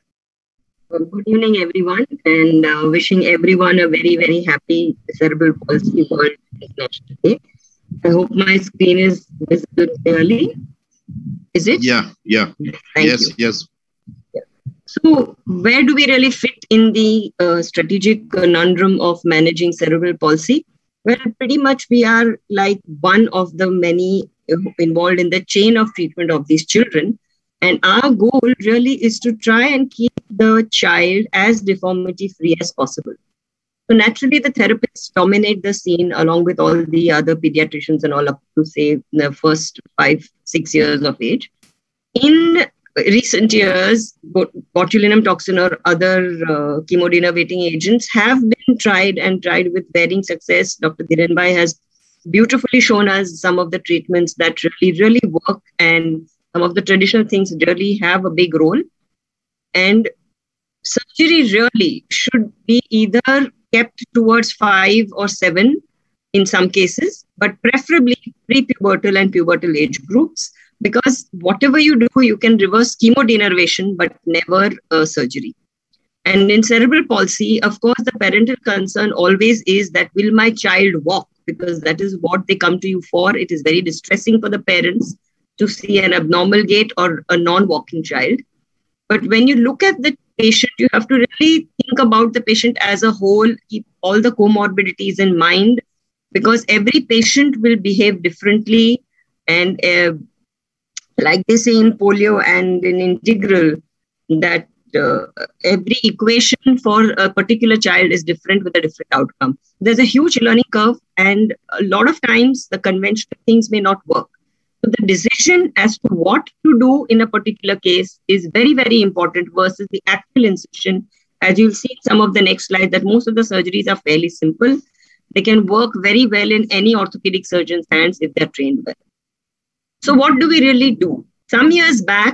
Good evening, everyone, and wishing everyone a very, very happy Cerebral Palsy World International Day. I hope my screen is visible clearly. Is it? Yeah. Thank you. Yes. Yeah. So, where do we really fit in the strategic conundrum of managing cerebral palsy? Well, pretty much we are like one of the many involved in the chain of treatment of these children. And our goal really is to try and keep the child as deformity-free as possible. So naturally, the therapists dominate the scene along with all the other pediatricians and all up to, say, the first 5-6 years of age. In recent years, botulinum toxin or other chemodenervating agents have been tried with varying success. Dr. Dhiren Bhai has beautifully shown us some of the treatments that really work, and some of the traditional things really have a big role. And surgery really should be either kept towards 5 or 7 in some cases, but preferably pre-pubertal and pubertal age groups, because whatever you do, you can reverse chemodenervation, but never surgery. And in cerebral palsy, of course, the parental concern always is that will my child walk? Because that is what they come to you for. It is very distressing for the parents to see an abnormal gait or a non-walking child. But when you look at the patient, you have to really think about the patient as a whole, keep all the comorbidities in mind, because every patient will behave differently. And like they say in polio and in integral, that every equation for a particular child is different with a different outcome. There's a huge learning curve, and a lot of times the conventional things may not work. So the decision as to what to do in a particular case is very, very important versus the actual incision. As you'll see in some of the next slides, that most of the surgeries are fairly simple. They can work very well in any orthopedic surgeon's hands if they're trained well. So what do we really do? Some years back,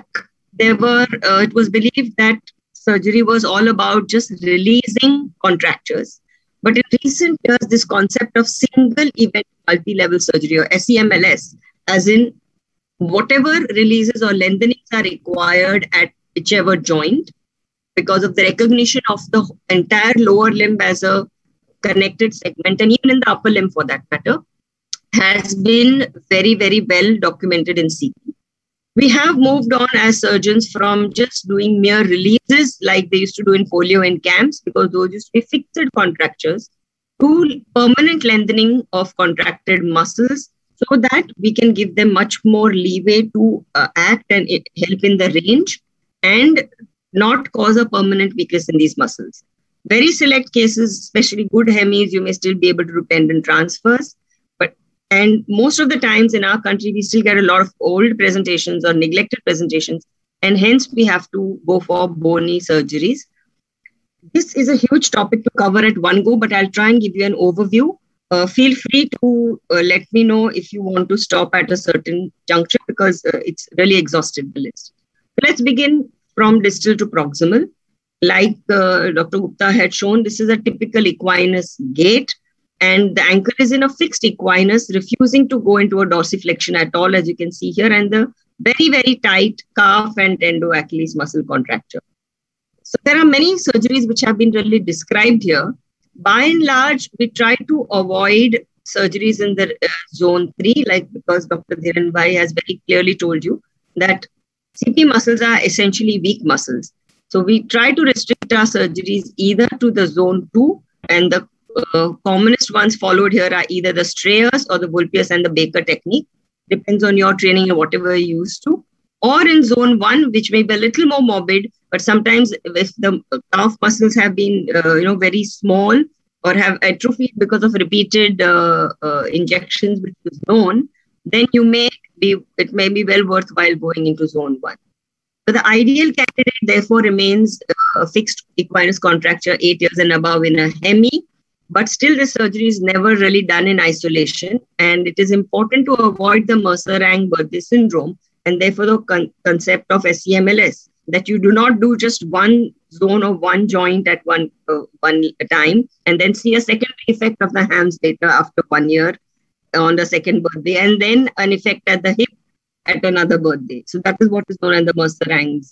it was believed that surgery was all about just releasing contractures. But in recent years, this concept of single event multi-level surgery, or SEMLS, as in whatever releases or lengthenings are required at whichever joint, because of the recognition of the entire lower limb as a connected segment, and even in the upper limb for that matter, has been very, very well documented in CT. We have moved on as surgeons from just doing mere releases like they used to do in polio and camps, because those used to be fixed contractures, to permanent lengthening of contracted muscles, so that we can give them much more leeway to act and help in the range and not cause a permanent weakness in these muscles. Very select cases, especially good hemis, you may still be able to do tendon transfers. And most of the times in our country, we still get a lot of old presentations or neglected presentations, and hence we have to go for bony surgeries. This is a huge topic to cover at one go, but I'll try and give you an overview. Feel free to let me know if you want to stop at a certain juncture, because it's really exhausted the list. So let's begin from distal to proximal. Like Dr. Gupta had shown, this is a typical equinus gait, and the ankle is in a fixed equinus, refusing to go into a dorsiflexion at all, as you can see here, and the very, very tight calf and tendo-Achilles muscle contracture. So there are many surgeries which have been really described here. By and large, we try to avoid surgeries in the zone 3, like because Dr. Dhiren Bhai has very clearly told you that CP muscles are essentially weak muscles. So we try to restrict our surgeries either to the zone 2, and the commonest ones followed here are either the Strayers or the Vulpius and the Baker technique. Depends on your training and whatever you're used to. Or in zone 1, which may be a little more morbid, but sometimes if the calf muscles have been very small or have atrophied because of repeated injections, which is known, then it may be well worthwhile going into zone 1. So the ideal candidate therefore remains a fixed equinus contracture 8 years and above in a hemi, but still the surgery is never really done in isolation, and it is important to avoid the Mercer-Rang-Birthday syndrome, and therefore the concept of SEMLS, that you do not do just one zone or one joint at one time and then see a secondary effect of the hams later after 1 year on the second birthday, and then an effect at the hip at another birthday. So that is what is known as the Mercer-Rang's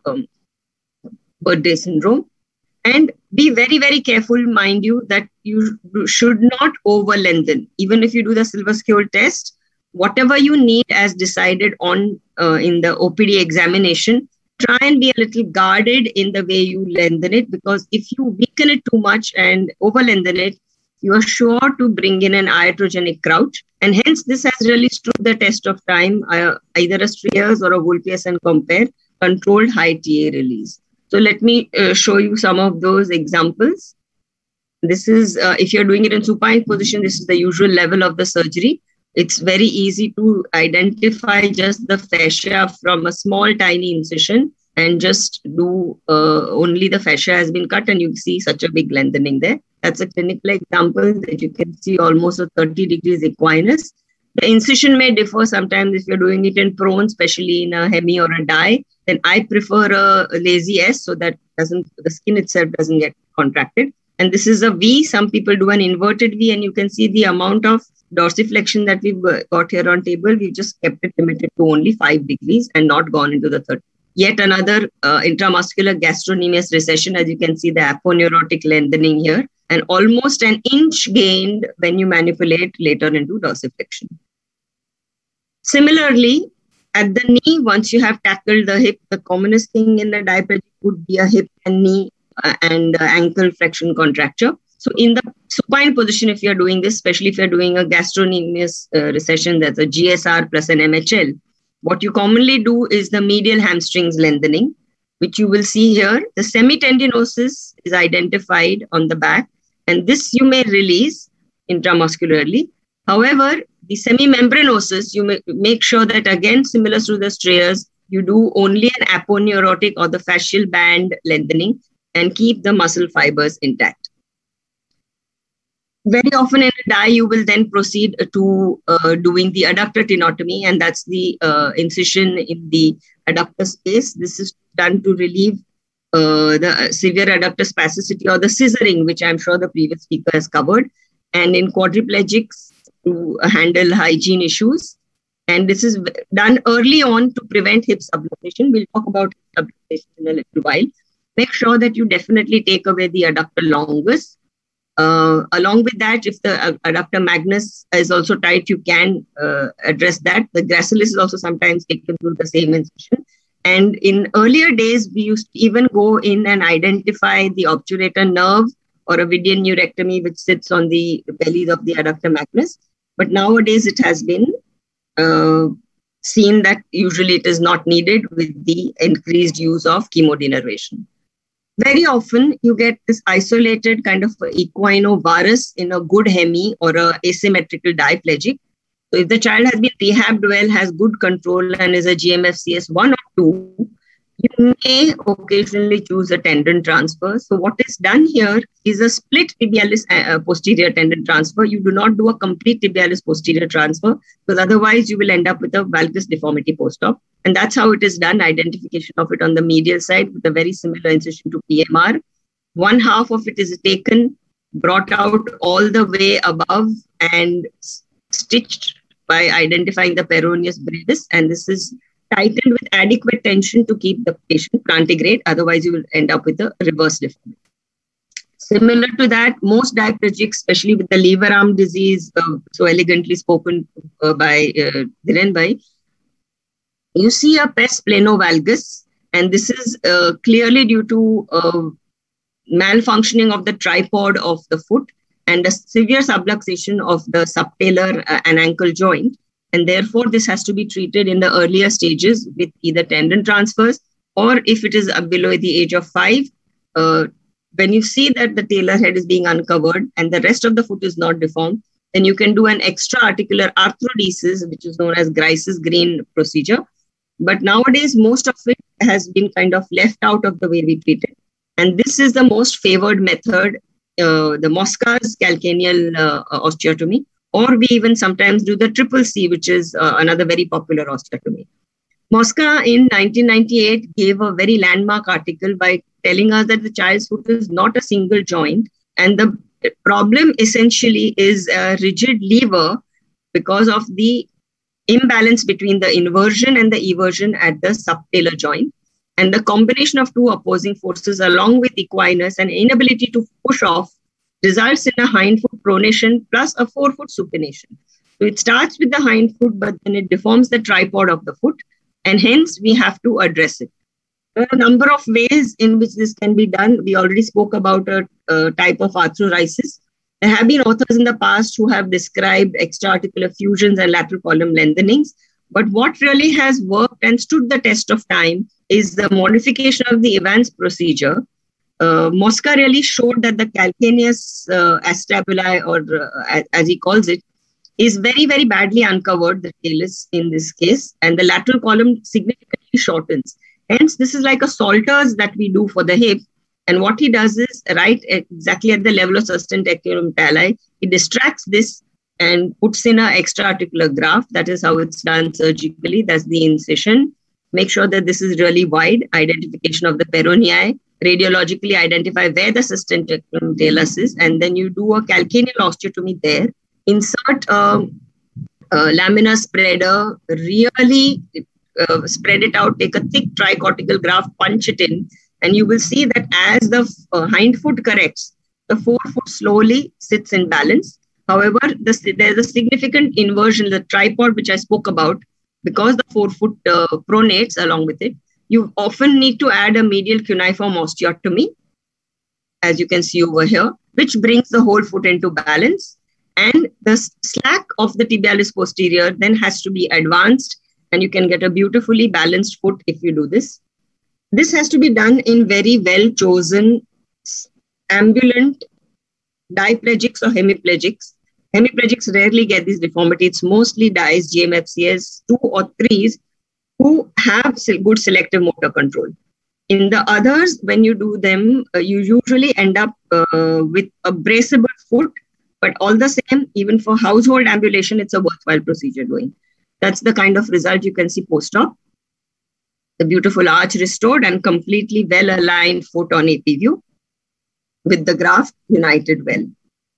birthday syndrome. And be very, very careful, mind you, that you should not over-lengthen. Even if you do the silver scale test, whatever you need as decided on in the OPD examination, try and be a little guarded in the way you lengthen it, because if you weaken it too much and over-lengthen it, you are sure to bring in an iatrogenic crouch. And hence, this has really stood the test of time, either a Strayers or a Vulpius and compare controlled high TA release. So let me show you some of those examples. This is, if you're doing it in supine position, this is the usual level of the surgery. It's very easy to identify just the fascia from a small, tiny incision and just do only the fascia has been cut, and you see such a big lengthening there. That's a clinical example that you can see almost a 30 degrees equinus. The incision may differ sometimes if you're doing it in prone, especially in a hemi or a die. Then I prefer a lazy S so that the skin itself doesn't get contracted. And this is a V. Some people do an inverted V, and you can see the amount of dorsiflexion that we've got here on table. We've just kept it limited to only 5 degrees and not gone into the 30. Yet another intramuscular gastrocnemius recession, as you can see the aponeurotic lengthening here, and almost an inch gained when you manipulate later into dorsiflexion. Similarly, at the knee, once you have tackled the hip, the commonest thing in the diplegic would be a hip and knee and ankle flexion contracture. So in the supine position, if you're doing this, especially if you're doing a gastrocnemius recession, that's a GSR plus an MHL, what you commonly do is the medial hamstrings lengthening, which you will see here. The semitendinosus is identified on the back, and this you may release intramuscularly. However, the semimembranosus, you may make sure that, again, similar to the Strayers, you do only an aponeurotic or the fascial band lengthening and keep the muscle fibers intact. Very often in a die, you will then proceed to doing the adductor tenotomy, and that's the incision in the adductor space. This is done to relieve the severe adductor spasticity or the scissoring, which I'm sure the previous speaker has covered, and in quadriplegics to handle hygiene issues. And this is done early on to prevent hip subluxation. We'll talk about hip subluxation in a little while. Make sure that you definitely take away the adductor longus. Along with that, if the adductor magnus is also tight, you can address that. The gracilis is also sometimes taken through the same incision. And in earlier days, we used to even go in and identify the obturator nerve or a Vidian neurectomy, which sits on the belly of the adductor magnus. But nowadays, it has been seen that usually it is not needed with the increased use of chemodenervation. Very often, you get this isolated kind of equinovarus in a good hemi or a asymmetrical diplegic. So if the child has been rehabbed well, has good control, and is a GMFCS 1 or 2, You may occasionally choose a tendon transfer. So what is done here is a split tibialis posterior tendon transfer. You do not do a complete tibialis posterior transfer, because otherwise you will end up with a valgus deformity post-op. And that's how it is done, identification of it on the medial side with a very similar incision to PMR. One half of it is taken, brought out all the way above and stitched by identifying the peroneus brevis. And this is tightened with adequate tension to keep the patient plantigrade. Otherwise, you will end up with a reverse deformity. Similar to that, most diplegics, especially with the lever arm disease, so elegantly spoken by Dhiren Bhai, you see a pes planovalgus, and this is clearly due to malfunctioning of the tripod of the foot and a severe subluxation of the subtalar and ankle joint. And therefore, this has to be treated in the earlier stages with either tendon transfers, or if it is below the age of 5, when you see that the talar head is being uncovered and the rest of the foot is not deformed, then you can do an extra articular arthrodesis, which is known as Grice's-Green procedure. But nowadays, most of it has been kind of left out of the way we treat it. And this is the most favored method, the Mosca's calcaneal osteotomy, or we even sometimes do the CCC, which is another very popular osteotomy. Mosca in 1998 gave a very landmark article by telling us that the child's foot is not a single joint. And the problem essentially is a rigid lever because of the imbalance between the inversion and the eversion at the subtalar joint. And the combination of two opposing forces along with equinus and inability to push off results in a hindfoot pronation plus a forefoot supination. So it starts with the hindfoot, but then it deforms the tripod of the foot, and hence we have to address it. There are a number of ways in which this can be done. We already spoke about a type of arthrolysis. There have been authors in the past who have described extra-articular fusions and lateral column lengthenings. But what really has worked and stood the test of time is the modification of the Evans procedure. Mosca really showed that the calcaneus acetabular, or as he calls it, is very, very badly uncovered, the talus in this case, and the lateral column significantly shortens. Hence, this is like a Salters that we do for the hip. And what he does is, right exactly at the level of sustained tali, he distracts this and puts in an extra-articular graft. That is how it's done surgically. That's the incision. Make sure that this is really wide. Identification of the peronei. Radiologically identify where the sustained talus is. And then you do a calcaneal osteotomy there. Insert a laminar spreader. Really spread it out. Take a thick tricortical graft. Punch it in. And you will see that as the hindfoot corrects, the forefoot slowly sits in balance. However, there's a significant inversion, the tripod which I spoke about, because the forefoot pronates along with it. You often need to add a medial cuneiform osteotomy, as you can see over here, which brings the whole foot into balance. And the slack of the tibialis posterior then has to be advanced, and you can get a beautifully balanced foot if you do this. This has to be done in very well-chosen ambulant diplegics or hemiplegics. Hemiplegics rarely get this deformity. It's mostly DICE, GMFCS 2 or 3s who have good selective motor control. In the others, when you do them, you usually end up with a braceable foot, but all the same, even for household ambulation, it's a worthwhile procedure doing. That's the kind of result you can see post-op. The beautiful arch restored and completely well-aligned foot on AP view with the graft united well.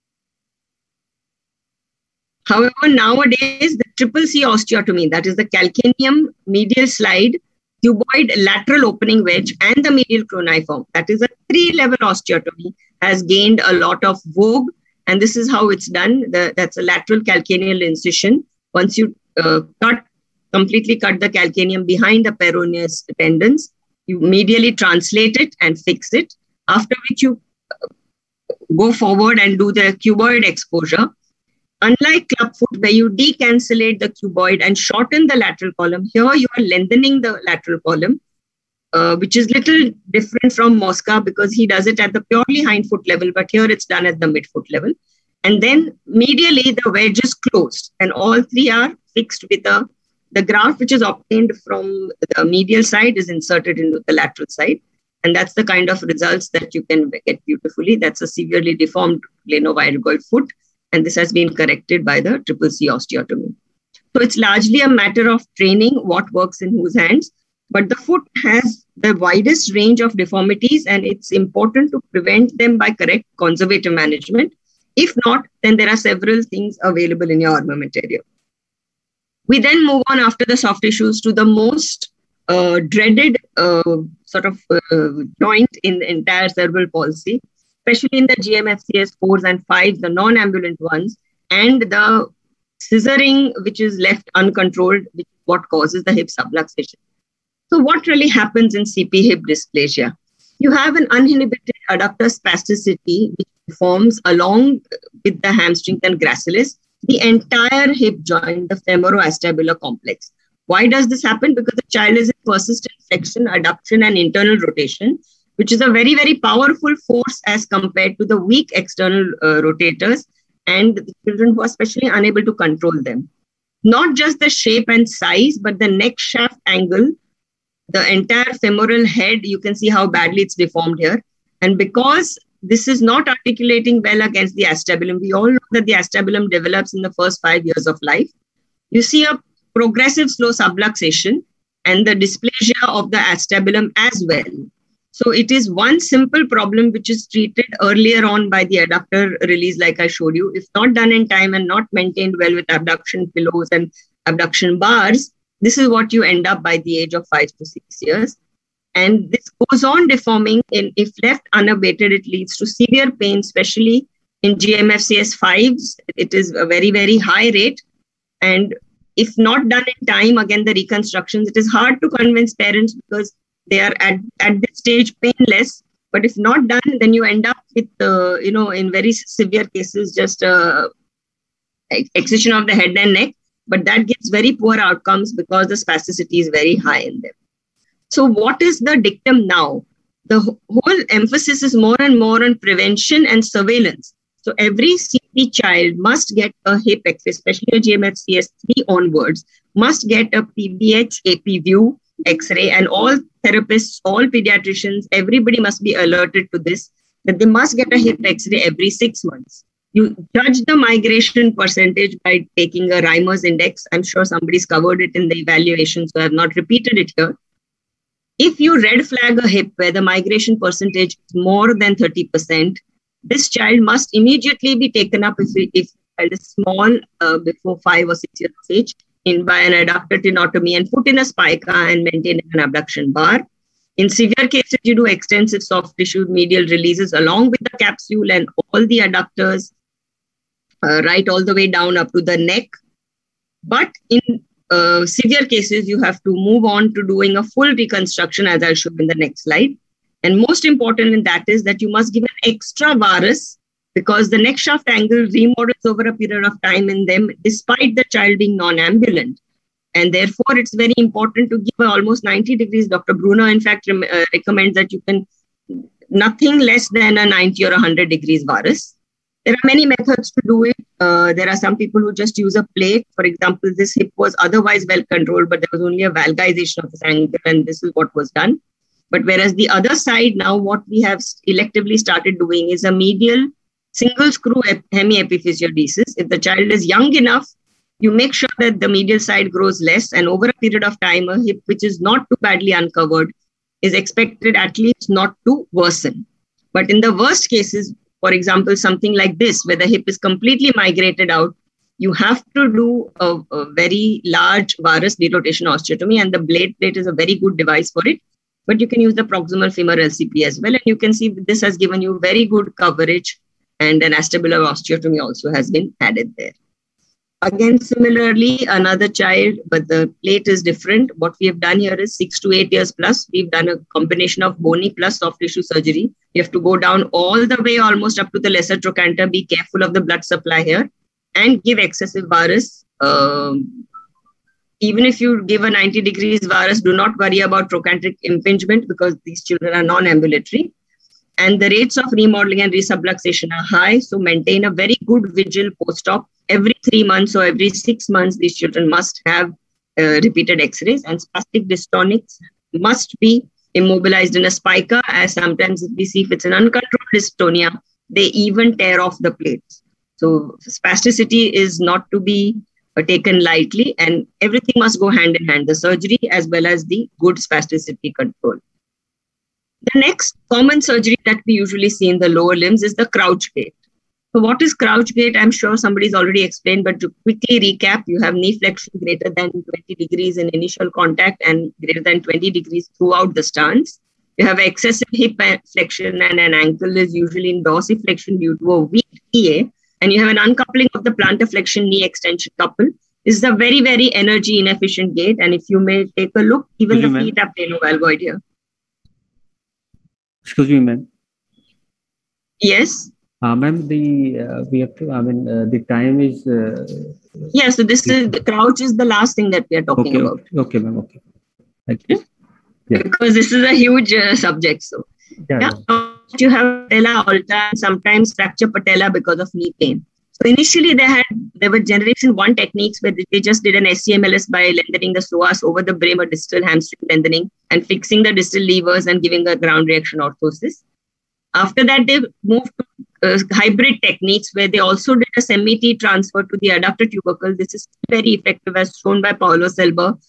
However, nowadays, the CCC osteotomy, that is the calcaneum medial slide, cuboid lateral opening wedge, and the medial cuneiform, that is a 3-level osteotomy, has gained a lot of vogue. And this is how it's done. That's a lateral calcaneal incision. Once you completely cut the calcaneum behind the peroneus tendons, you medially translate it and fix it, after which you go forward and do the cuboid exposure. Unlike clubfoot, where you decancellate the cuboid and shorten the lateral column, here you are lengthening the lateral column, which is little different from Mosca because he does it at the purely hindfoot level, but here it's done at the midfoot level. And then medially, the wedge is closed and all three are fixed with a the graft which is obtained from the medial side is inserted into the lateral side. And that's the kind of results that you can get beautifully. That's a severely deformed glenovirugoid foot. And this has been corrected by the CCC osteotomy. So it's largely a matter of training what works in whose hands. But the foot has the widest range of deformities, and it's important to prevent them by correct conservative management. If not, then there are several things available in your armamentarium. We then move on after the soft tissues to the most dreaded joint in the entire cerebral palsy, especially in the GMFCS 4s and 5s, the non-ambulant ones, and the scissoring, which is left uncontrolled, which is what causes the hip subluxation. So what really happens in CP hip dysplasia? You have an uninhibited adductor spasticity, which forms along with the hamstring and gracilis, the entire hip joint, the femoroacetabular complex. Why does this happen? Because the child is in persistent flexion, adduction, and internal rotation, which is a very, very powerful force as compared to the weak external rotators and the children who are especially unable to control them. Not just the shape and size, but the neck shaft angle, the entire femoral head, you can see how badly it's deformed here. And because this is not articulating well against the acetabulum, we all know that the acetabulum develops in the first 5 years of life. You see a progressive slow subluxation and the dysplasia of the acetabulum as well. So it is one simple problem which is treated earlier on by the adductor release, like I showed you. If not done in time and not maintained well with abduction pillows and abduction bars, this is what you end up by the age of 5 to 6 years. And this goes on deforming, and if left unabated, it leads to severe pain, especially in GMFCS 5s. It is a very, very high rate. And if not done in time, again, the reconstructions, it is hard to convince parents because they are at this stage painless. But if not done, then you end up with, in very severe cases, just excision of the head and neck. But that gives very poor outcomes because the spasticity is very high in them. So what is the dictum now? The whole emphasis is more and more on prevention and surveillance. So every CP child must get a hip X-ray, especially a GMFCS 3 onwards, must get a PBH AP view X-ray, and all therapists, all pediatricians, everybody must be alerted to this, that they must get a hip X-ray every 6 months. You judge the migration percentage by taking a Reimer's index. I'm sure somebody's covered it in the evaluation, so I have not repeated it here. If you red flag a hip where the migration percentage is more than 30%, this child must immediately be taken up if the child is small, before 5 or 6 years of age, by an adductor tenotomy and put in a spica and maintain an abduction bar. In severe cases, you do extensive soft tissue medial releases along with the capsule and all the adductors, right all the way down up to the neck. But in severe cases, you have to move on to doing a full reconstruction, as I'll show in the next slide. And most important in that is that you must give an extra varus, because the neck shaft angle remodels over a period of time in them, despite the child being non-ambulant. And therefore, it's very important to give almost 90 degrees. Dr. Brunner, in fact, recommends that you can nothing less than a 90 or 100 degrees varus. There are many methods to do it. There are some people who just use a plate. For example, this hip was otherwise well controlled, but there was only a valgization of this angle, and this is what was done. But whereas the other side, now what we have electively started doing is a medial single screw hemiepiphysiodesis. If the child is young enough, you make sure that the medial side grows less, and over a period of time, a hip which is not too badly uncovered is expected at least not to worsen. But in the worst cases, for example, something like this, where the hip is completely migrated out, you have to do a very large varus derotation osteotomy, and the blade plate is a very good device for it. But you can use the proximal femur LCP as well. And you can see this has given you very good coverage, and an acetabular osteotomy also has been added there. Again, similarly, another child, but the plate is different. What we have done here is 6 to 8 years plus. We've done a combination of bony plus soft tissue surgery. You have to go down all the way almost up to the lesser trochanter. Be careful of the blood supply here and give excessive varus. Even if you give a 90 degrees varus, do not worry about trochanteric impingement because these children are non-ambulatory. And the rates of remodeling and resubluxation are high. So maintain a very good vigil post-op. Every 3 months or every 6 months, these children must have repeated X-rays, and spastic dystonics must be immobilized in a spica, as sometimes we see if it's an uncontrolled dystonia, they even tear off the plates. So spasticity is not to be taken lightly, and everything must go hand in hand, the surgery as well as the good spasticity control. The next common surgery that we usually see in the lower limbs is the crouch gait. So what is crouch gait? I'm sure somebody's already explained, but to quickly recap, you have knee flexion greater than 20 degrees in initial contact and greater than 20 degrees throughout the stance. You have excessive hip flexion, and an ankle is usually in dorsiflexion due to a weak TA. And you have an uncoupling of the plantar flexion knee extension couple. This is a very, very energy inefficient gait. And if you may take a look, even the feet are planovalgoid here. Excuse me, ma'am. Yes. Ma'am, we have to. I mean, the time is. Yeah. So this is the crouch is the last thing that we are talking about. Okay, ma'am. Okay. Thank you. Yeah. Because this is a huge subject. So yeah. You have patella alta and sometimes fracture patella because of knee pain. So initially there were generation 1 techniques where they just did an SCMLS by lengthening the psoas over the brim or distal hamstring lengthening and fixing the distal levers and giving a ground reaction orthosis. After that, they moved to hybrid techniques where they also did a semi-T transfer to the adductor tubercle. This is very effective as shown by Paulo Selber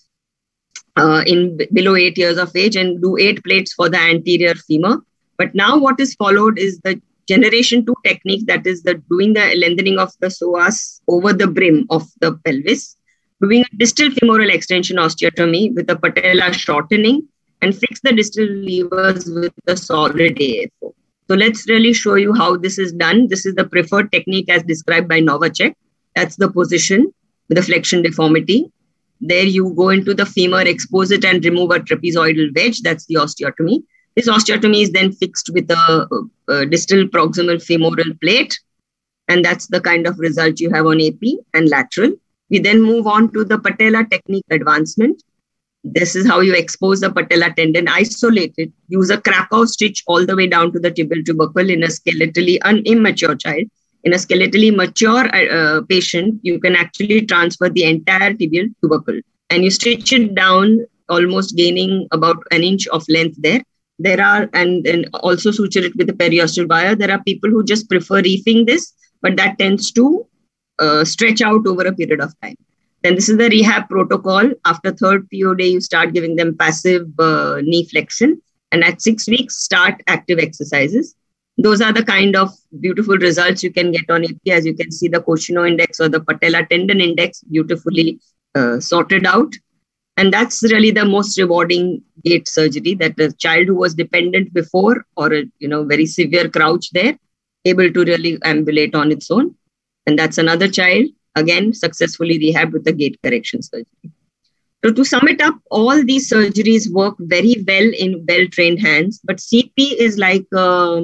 in below 8 years of age, and do 8 plates for the anterior femur. But now what is followed is the generation 2 technique, that is doing the lengthening of the psoas over the brim of the pelvis, doing a distal femoral extension osteotomy with a patella shortening, and fix the distal levers with a solid AFO. So let's really show you how this is done. This is the preferred technique as described by Novacek. That's the position with a flexion deformity. There you go into the femur, expose it and remove a trapezoidal wedge. That's the osteotomy. This osteotomy is then fixed with a distal proximal femoral plate. And that's the kind of result you have on AP and lateral. We then move on to the patella technique advancement. This is how you expose the patella tendon, isolate it, use a Krakow stitch all the way down to the tibial tubercle in a skeletally immature child. In a skeletally mature patient, you can actually transfer the entire tibial tubercle and you stitch it down, almost gaining about an inch of length there. There are, and also suture it with a periosteal wire. There are people who just prefer reefing this, but that tends to stretch out over a period of time. Then this is the rehab protocol. After 3rd PO day, you start giving them passive knee flexion. And at 6 weeks, start active exercises. Those are the kind of beautiful results you can get on AP. As you can see, the Cochino index or the patella tendon index beautifully sorted out. And that's really the most rewarding gait surgery, that the child who was dependent before or a very severe crouch there, able to really ambulate on its own. And that's another child, again, successfully rehabbed with the gait correction surgery. So to sum it up, all these surgeries work very well in well-trained hands, but CP is like a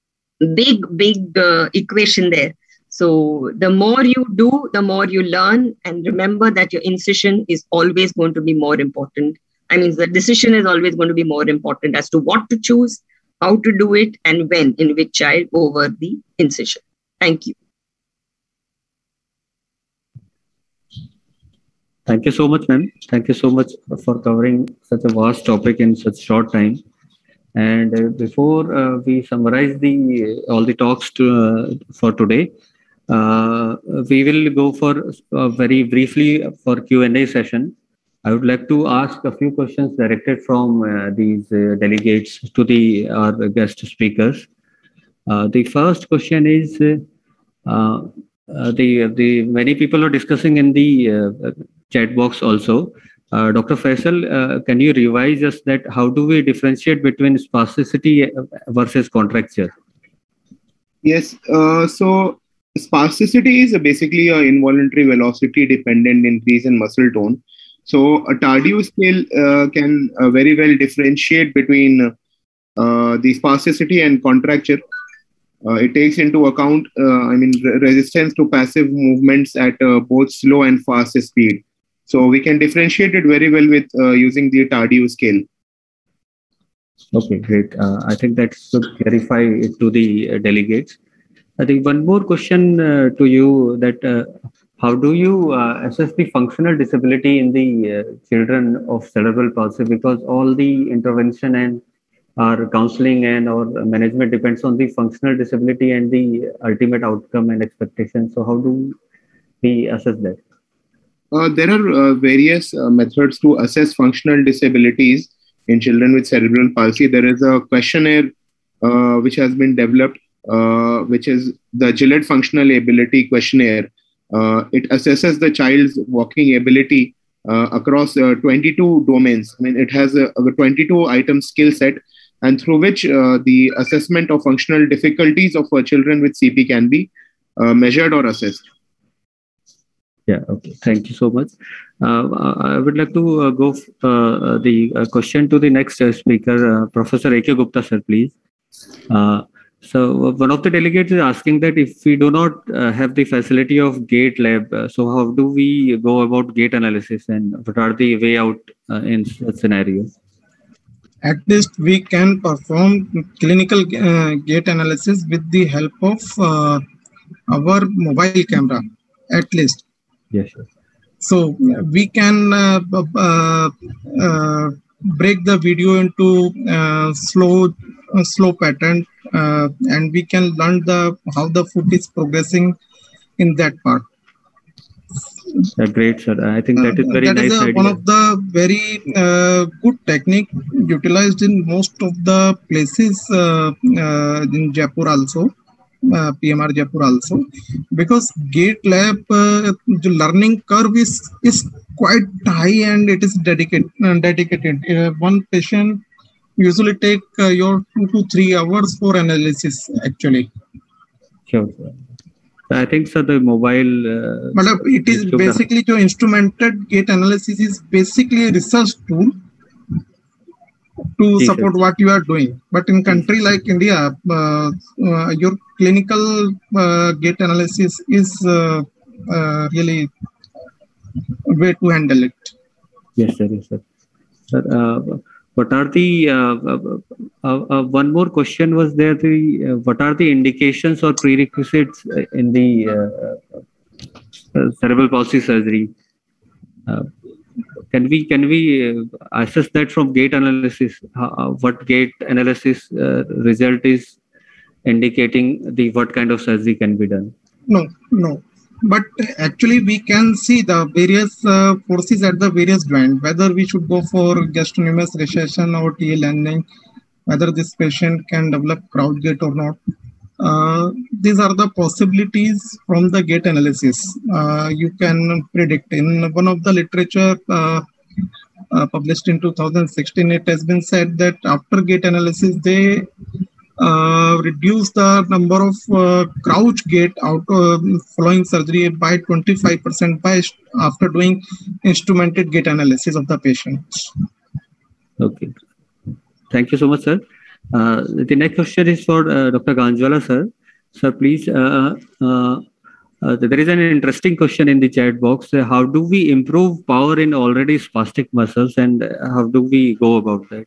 big equation there. So the more you do, the more you learn, and remember that your incision is always going to be more important. I mean, the decision is always going to be more important as to what to choose, how to do it, and when, in which child over the incision. Thank you. Thank you so much, ma'am. Thank you so much for covering such a vast topic in such short time. And before we summarize all the talks for today, we will go for very briefly for Q&A session. I would like to ask a few questions directed from these delegates to our guest speakers. The first question is, the many people are discussing in the chat box also. Dr. Faisal, can you revise us that how do we differentiate between spasticity versus contracture? Yes. So spasticity is basically an involuntary velocity dependent increase in muscle tone. So a Tardieu scale can very well differentiate between the spasticity and contracture. It takes into account, resistance to passive movements at both slow and fast speed. So we can differentiate it very well with using the Tardieu scale. Okay, great. I think that should clarify it to the delegates. I think one more question to you, that how do you assess the functional disability in the children of cerebral palsy? Because all the intervention and our counseling and our management depends on the functional disability and the ultimate outcome and expectation. So how do we assess that? There are various methods to assess functional disabilities in children with cerebral palsy. There is a questionnaire which has been developed, which is the Gillette Functional Ability Questionnaire. It assesses the child's walking ability across 22 domains. I mean, it has a 22 item skill set, and through which the assessment of functional difficulties of children with CP can be measured or assessed. Yeah, okay. Thank you so much. I would like to go the question to the next speaker, Professor A.K. Gupta, sir, please. So one of the delegates is asking that if we do not have the facility of gait lab, so how do we go about gait analysis and what are the way out in such scenarios? At least we can perform clinical gait analysis with the help of our mobile camera, at least. Yes, sir. So we can break the video into slow pattern, and we can learn how the foot is progressing in that part. Great, sir. I think that is very nice idea. One of the very good technique utilized in most of the places in Jaipur also. PMR Jaipur also, because gait lab the learning curve is quite high and it is dedicated. One patient usually take your 2 to 3 hours for analysis actually. Sure, sir. I think so the mobile but it is basically the instrumented gait analysis is basically a research tool to support what you are doing. But in country like India, your clinical gait analysis is really a way to handle it. Yes, sir. Yes, sir. Sir, what are the one more question was there? What are the indications or prerequisites in the cerebral palsy surgery? Can we assess that from gait analysis? What gait analysis result is indicating what kind of surgery can be done? No. But actually, we can see the various forces at the various joint, whether we should go for gastrocnemius recession or TA landing, whether this patient can develop crouch gait or not. These are the possibilities from the gait analysis. You can predict. In one of the literature published in 2016, it has been said that after gait analysis, they reduce the number of crouch gait out following surgery by 25% after doing instrumented gait analysis of the patient. Okay. Thank you so much, sir. The next question is for Dr. Ganjwala, sir. Sir, please, there is an interesting question in the chat box. How do we improve power in already spastic muscles and how do we go about that?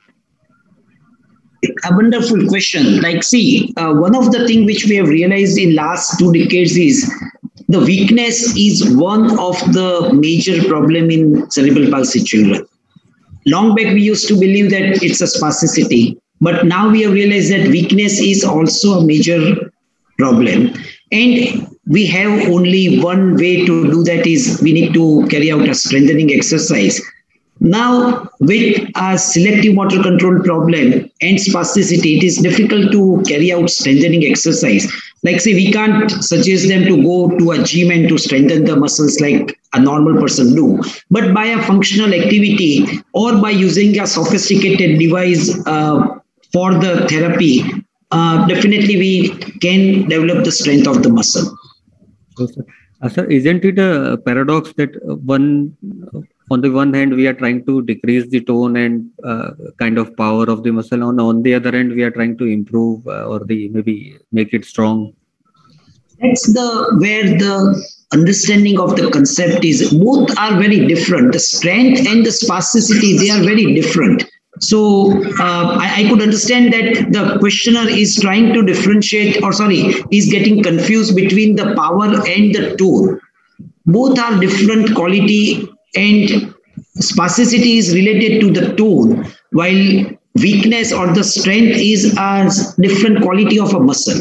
A wonderful question. Like, see, one of the things which we have realized in last 2 decades is the weakness is one of the major problem in cerebral palsy children. Long back, we used to believe that it's a spasticity, but now we have realized that weakness is also a major problem. And we have only one way to do that is we need to carry out a strengthening exercise. Now, with a selective motor control problem and spasticity, it is difficult to carry out strengthening exercise. Like, say, we can't suggest them to go to a gym and to strengthen the muscles like a normal person do. But by a functional activity or by using a sophisticated device for the therapy, definitely we can develop the strength of the muscle. Sir, isn't it a paradox that on the one hand, we are trying to decrease the tone and kind of power of the muscle. On the other hand, we are trying to improve or maybe make it strong. That's where the understanding of the concept is. Both are very different. The strength and the spasticity, they are very different. So I could understand that the questioner is trying to differentiate, is getting confused between the power and the tone. both are different quality, and spasticity is related to the tone, while weakness or the strength is a different quality of a muscle.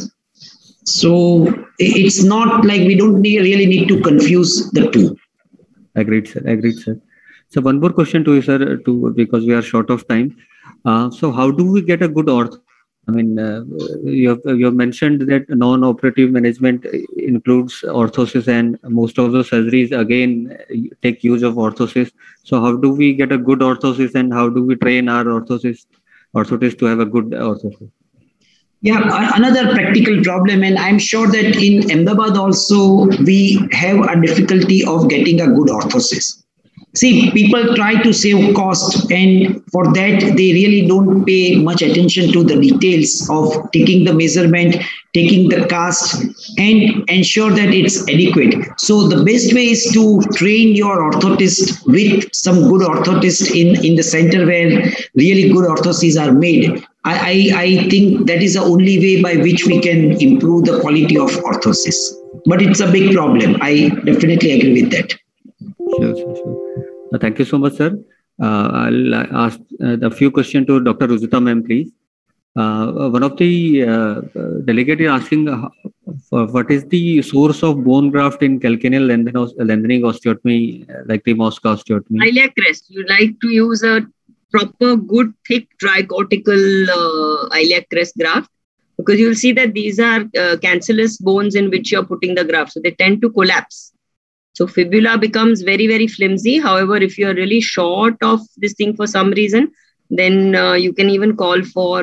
So it's not like we don't really need to confuse the two. Agreed, sir. Agreed, sir. So one more question to you, sir, because we are short of time. So how do we get a good ortho? I mean, you have mentioned that non-operative management includes orthosis, and most of the surgeries again take use of orthosis. So how do we get a good orthosis, and how do we train our orthotists to have a good orthosis? Yeah, another practical problem, and I'm sure that in Ahmedabad also we have a difficulty of getting a good orthosis. See, people try to save cost, and for that they really don't pay much attention to the details of taking the measurement, taking the cast, and ensure that it's adequate. So the best way is to train your orthotist with some good orthotist in the center where really good orthoses are made. I think that is the only way by which we can improve the quality of orthosis. But it's a big problem. I definitely agree with that. Sure. Thank you so much, sir. I'll ask a few questions to Dr. Rujita ma'am, please. One of the delegate is asking what is the source of bone graft in calcaneal lengthening osteotomy, like the Mosca osteotomy? Iliac crest. You like to use a proper, good, thick, tricortical iliac crest graft, because you'll see that these are cancellous bones in which you're putting the graft. So they tend to collapse. So fibula becomes very, very flimsy. However, if you're really short of this thing for some reason, then you can even call for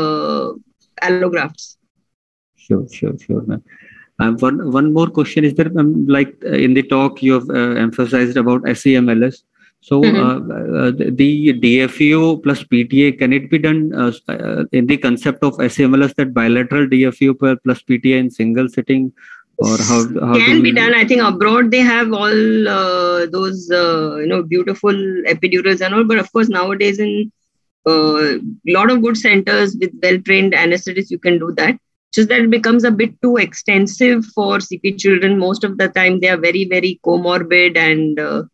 allografts. Sure, ma'am. One more question is there, like in the talk you have emphasized about SEMLS. So the DFU plus PTA, can it be done in the concept of SEMLS, that bilateral DFU plus PTA in single sitting? Or how can be done? I think abroad they have all those beautiful epidurals and all, but of course nowadays in a lot of good centers with well-trained anesthetists you can do that. Just that it becomes a bit too extensive for CP children. Most of the time they are very, very comorbid, and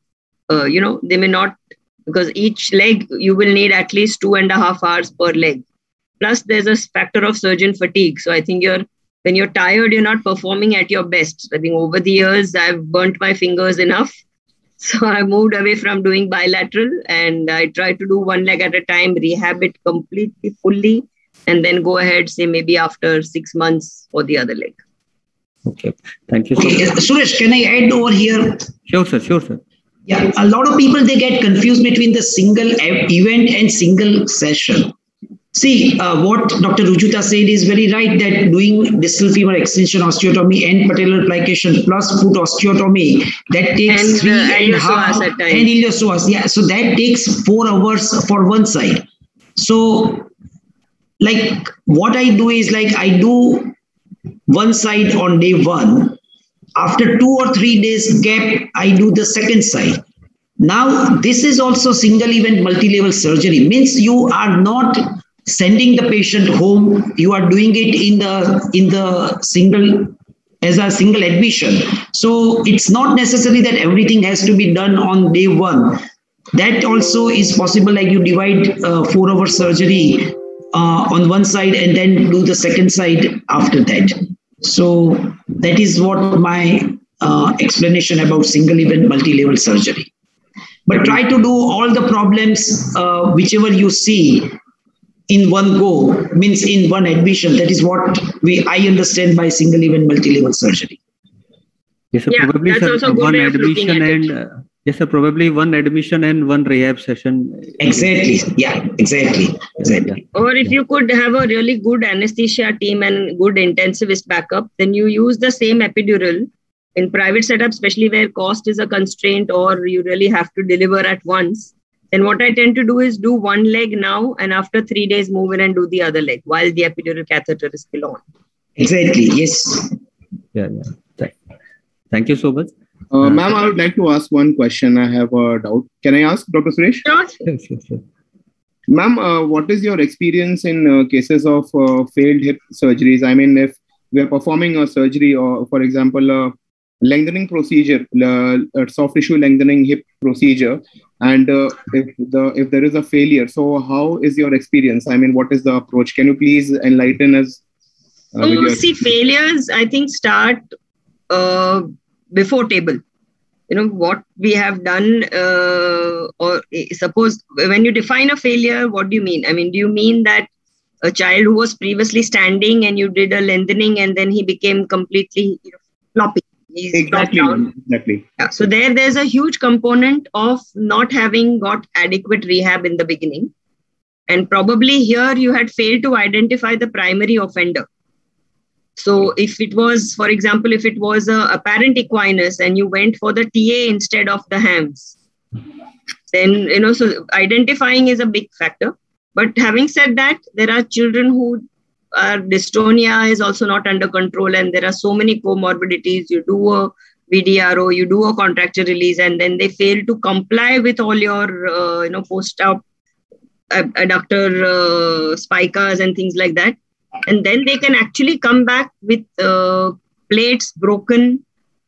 they may not, because each leg you will need at least 2.5 hours per leg. Plus there's a factor of surgeon fatigue. So I think when you're tired, you're not performing at your best. I think over the years, I've burnt my fingers enough. So I moved away from doing bilateral, and I try to do one leg at a time, rehab it completely, fully, and then go ahead, say maybe after 6 months for the other leg. Okay. Thank you so much. Suresh, can I add over here? Sure, sir. Yeah, a lot of people, they get confused between the single event and single session. See, what Dr. Rujita said is very right, that doing distal femur extension osteotomy and patellar plication plus foot osteotomy, that takes 3.5 and iliopsoas. Yeah, so that takes 4 hours for one side. So, like what I do is, like I do one side on day 1. After 2 or 3 days gap, I do the second side. Now, this is also single event multi-level surgery. Means you are not sending the patient home, you are doing it in the single, as a single admission. So it's not necessary that everything has to be done on day 1. That also is possible, like you divide 4-hour surgery on one side and then do the second side after that. So that is what my explanation about single event multi-level surgery. But try to do all the problems, whichever you see, in one go, means in one admission. That is what I understand by single event multi-level surgery. Yes, sir, probably that's also one admission and yes, sir, probably one admission and one rehab session. Exactly. Yeah, exactly. Or if you could have a really good anesthesia team and good intensivist backup, then you use the same epidural in private setup, especially where cost is a constraint or you really have to deliver at once. Then what I tend to do is do one leg now, and after 3 days move in and do the other leg while the epidural catheter is still on. Exactly. Yes. Yeah. Thank you so much. Ma'am, I would like to ask one question. I have a doubt. Can I ask Dr. Suresh? Sure. Ma'am, what is your experience in cases of failed hip surgeries? I mean, if we are performing a surgery, or for example, lengthening procedure, soft tissue lengthening hip procedure, and if there is a failure, so how is your experience? I mean, what is the approach? Can you please enlighten us? See, failures, I think, start before table. What we have done, or suppose when you define a failure, what do you mean? I mean, do you mean that a child who was previously standing and you did a lengthening and then he became completely floppy? Exactly. Yeah. So there's a huge component of not having got adequate rehab in the beginning. And probably here you had failed to identify the primary offender. So if it was, for example, if it was a apparent equinus and you went for the TA instead of the hams, then, so identifying is a big factor. But having said that, there are children who are dystonia is also not under control, and there are so many comorbidities. You do a VDRO, you do a contracture release, and then they fail to comply with all your, post-op adductor spicas and things like that. And then they can actually come back with plates broken.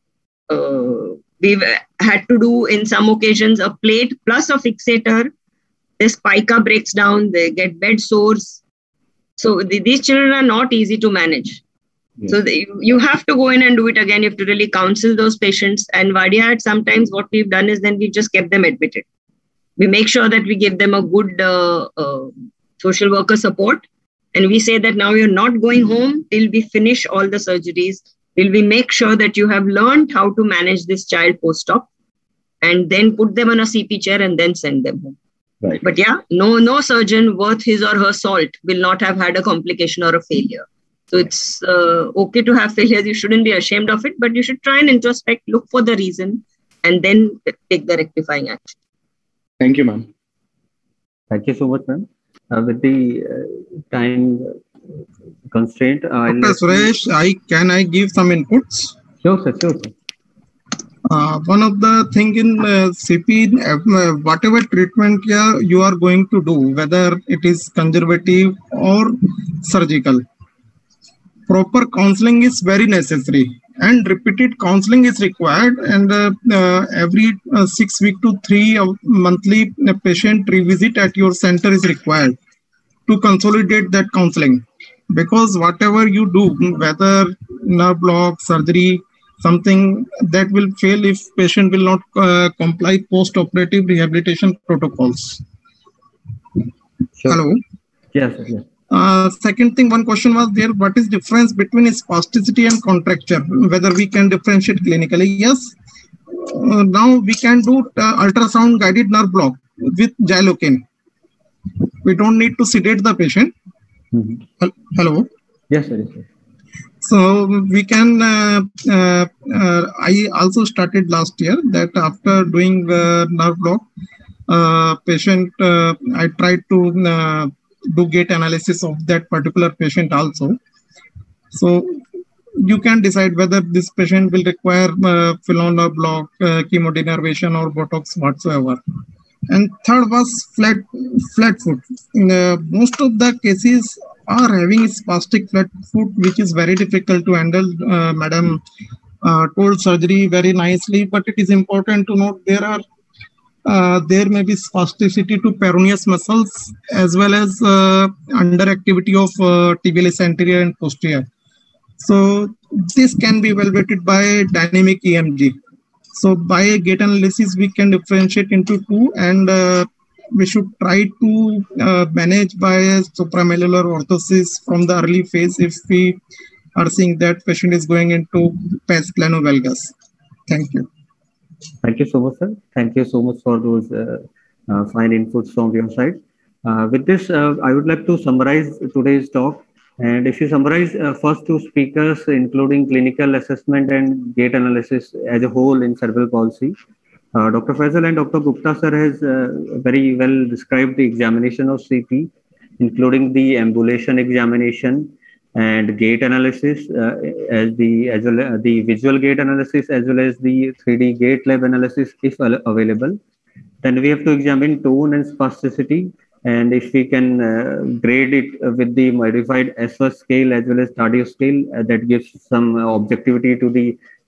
We've had to do in some occasions a plate plus a fixator. The spica breaks down, they get bed sores. So these children are not easy to manage. Yes. So you have to go in and do it again. You have to really counsel those patients. And Vadihat, sometimes what we've done is then we just kept them admitted. We make sure that we give them a good social worker support. And we say that now you're not going home till we finish all the surgeries, till we make sure that you have learned how to manage this child post-op, and then put them on a CP chair and then send them home. Right. But yeah, no surgeon worth his or her salt will not have had a complication or a failure. So it's okay to have failures. You shouldn't be ashamed of it, but you should try and introspect, look for the reason, and then take the rectifying action. Thank you, ma'am. Thank you so much, ma'am. With the time constraint, Dr. Suresh, can I give some inputs? Sure, sir. One of the thing in CP, whatever treatment you are going to do, whether it is conservative or surgical, proper counseling is very necessary, and repeated counseling is required. And every 6 weeks to 3 monthly patient revisit at your center is required to consolidate that counseling. Because whatever you do, whether nerve block, surgery, something that will fail if patient will not comply post-operative rehabilitation protocols. Sure. Hello? Yes. Second thing, one question was there, what is difference between spasticity and contracture, whether we can differentiate clinically? Yes. Now we can do ultrasound guided nerve block with xylocaine. We don't need to sedate the patient. Mm-hmm. Hello? Yes, sir. So we can, I also started last year that after doing nerve block, patient, I tried to do gait analysis of that particular patient also. So you can decide whether this patient will require Filon nerve block, chemodenervation or Botox whatsoever. And third was flat foot. Most of the cases are having spastic flat foot, which is very difficult to handle. Madam told surgery very nicely, but it is important to note there may be spasticity to peroneus muscles as well as underactivity of tibialis anterior and posterior. So this can be evaluated by dynamic EMG. So by gait analysis, we can differentiate into two, and we should try to manage by supramalleolar orthosis from the early phase if we are seeing that patient is going into pes planovalgus. Thank you. Thank you so much, sir. Thank you so much for those fine inputs from your side. With this, I would like to summarize today's talk. And if you summarize first two speakers, including clinical assessment and gait analysis as a whole in cerebral palsy, Dr. Faisal and Dr. Gupta sir has very well described the examination of CP, including the ambulation examination and gait analysis, as well as the visual gait analysis, as well as the 3D gait lab analysis if available. Then we have to examine tone and spasticity, and if we can grade it with the modified Eshworth scale as well as Tardieu scale, that gives some objectivity to the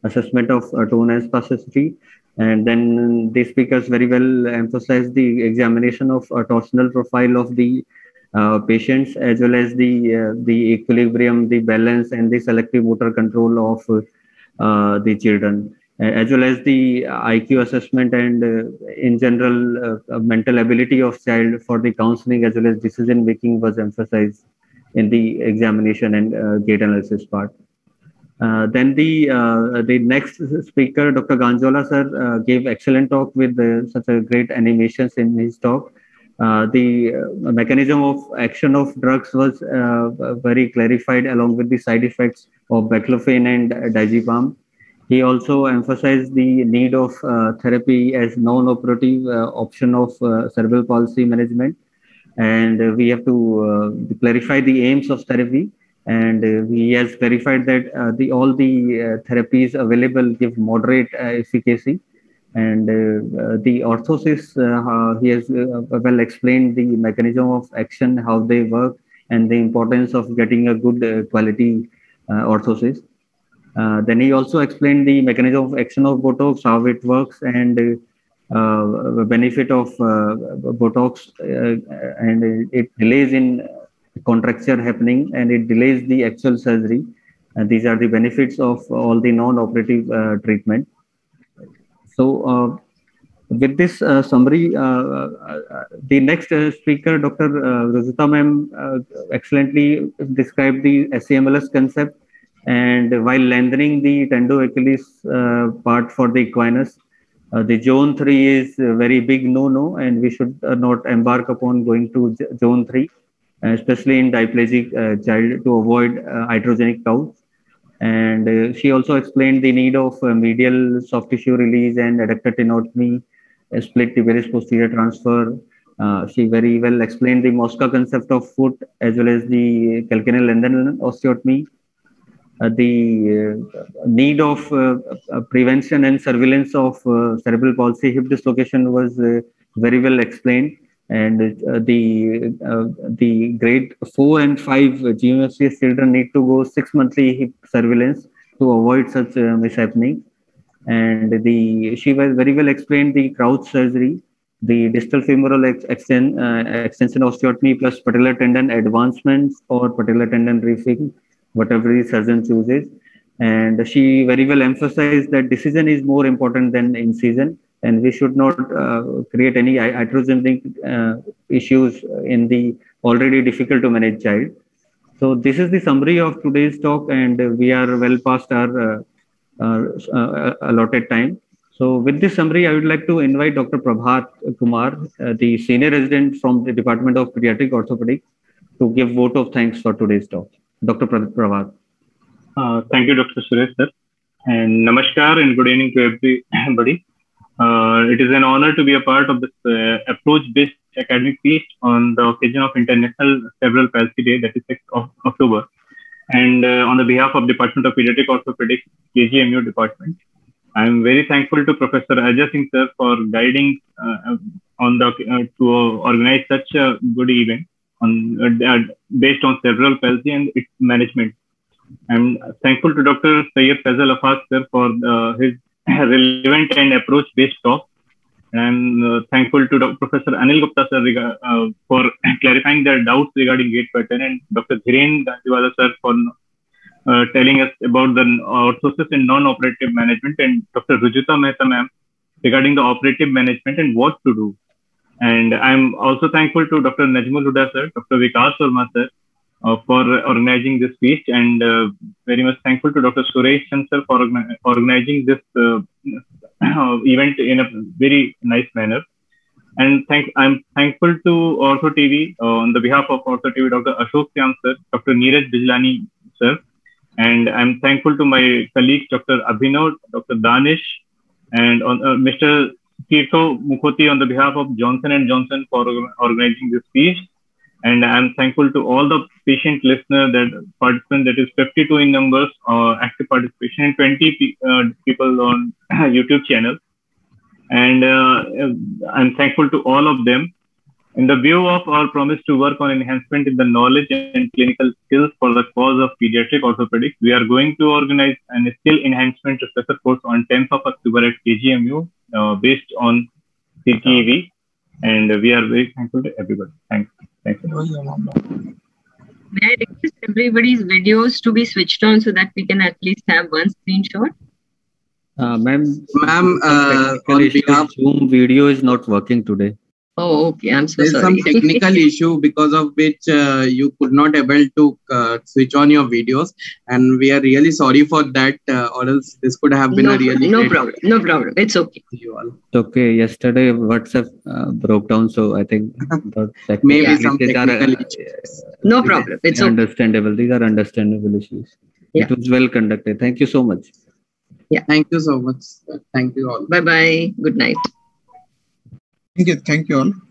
assessment of tone and spasticity. And then the speakers very well emphasized the examination of torsional profile of the patients, as well as the equilibrium, the balance, and the selective motor control of the children, as well as the IQ assessment and in general mental ability of child for the counseling as well as decision making was emphasized in the examination and gait analysis part. Then the next speaker, Dr. Ganjola sir, gave excellent talk with such a great animations in his talk. The mechanism of action of drugs was very clarified along with the side effects of baclofen and diazepam. He also emphasized the need of therapy as non-operative option of cerebral palsy management, and we have to clarify the aims of therapy. And he has clarified that all the therapies available give moderate efficacy, and the orthosis, he has well explained the mechanism of action, how they work, and the importance of getting a good quality orthosis. Then he also explained the mechanism of action of Botox, how it works, and the benefit of Botox, and it delays in contracture happening, and it delays the actual surgery. And these are the benefits of all the non-operative treatment. So with this summary, the next speaker, Dr. Rajita ma'am, excellently described the SCMLS concept, and while lengthening the tendo-Achilles part for the equinus. The zone 3 is a very big no-no, and we should not embark upon going to zone 3, especially in diplegic child, to avoid iatrogenic gout. And she also explained the need of medial soft tissue release and adductor tenotomy, split tibialis posterior transfer. She very well explained the Mosca concept of foot as well as the calcaneal lengthen osteotomy. The need of prevention and surveillance of cerebral palsy hip dislocation was very well explained, and the grade 4 and 5 GMFCS children need to go 6 monthly hip surveillance to avoid such mishappening. And she was very well explained the Crouch surgery, the distal femoral extension osteotomy plus patellar tendon advancements or patellar tendon reefing, whatever the surgeon chooses. And she very well emphasized that decision is more important than incision, and we should not create any iatrogenic issues in the already difficult to manage child. So this is the summary of today's talk, and we are well past our allotted time. So with this summary, I would like to invite Dr. Prabhat Kumar, the senior resident from the Department of Pediatric Orthopedics, to give vote of thanks for today's talk. Dr. Prabhat. Thank you, Dr. Suresh sir, and namaskar and good evening to everybody. It is an honor to be a part of this approach-based academic feast on the occasion of International Cerebral Palsy Day, that is 6th of October, and on the behalf of Department of Pediatric Orthopedics, KGMU department. I am very thankful to Professor Ajay Singh sir for guiding to organize such a good event based on cerebral palsy and its management. I'm thankful to Dr. Syed Faisal Afas sir for his relevant and approach-based talk. And I'm thankful to Professor Anil Gupta sir for clarifying their doubts regarding gait pattern, and Dr. Dhiren Ganjiwala sir for telling us about the orthosis and non-operative management, and Dr. Rujita Mehta ma'am regarding the operative management and what to do. And I'm also thankful to Dr. Najmul Huda sir, Dr. Vikas Verma sir for organizing this feast, and very much thankful to Dr. Suresh Chandra sir for organizing this event in a very nice manner. And I'm thankful to Ortho TV on the behalf of Ortho TV, Dr. Ashok Syam sir, Dr. Neeraj Bijlani sir, and I'm thankful to my colleagues Dr. Abhinav, Dr. Danish, and Mr. Tirtho Mukhoti on the behalf of Johnson & Johnson for organizing this feast. And I'm thankful to all the patient listeners, that participants, that is 52 in numbers, active participation, and 20 people on YouTube channel. And I'm thankful to all of them. In the view of our promise to work on enhancement in the knowledge and clinical skills for the cause of pediatric orthopedics, we are going to organize a skill enhancement refresher course on 10th of October at KGMU based on CTEV, and we are very thankful to everybody. Thanks. May I request everybody's videos to be switched on so that we can at least have one screenshot? Ma'am, on behalf Zoom video is not working today. Oh, okay. I'm so There's sorry. some technical issue because of which you could not able to switch on your videos, and we are really sorry for that. Or else this could have been a really no great problem. No problem. It's okay. you all. It's okay. Yesterday WhatsApp broke down, so I think Maybe some technical issues. No problem. It's okay. understandable. These are understandable issues. Yeah. It was well conducted. Thank you so much. Thank you so much. Thank you all. Bye bye. Good night. Thank you all.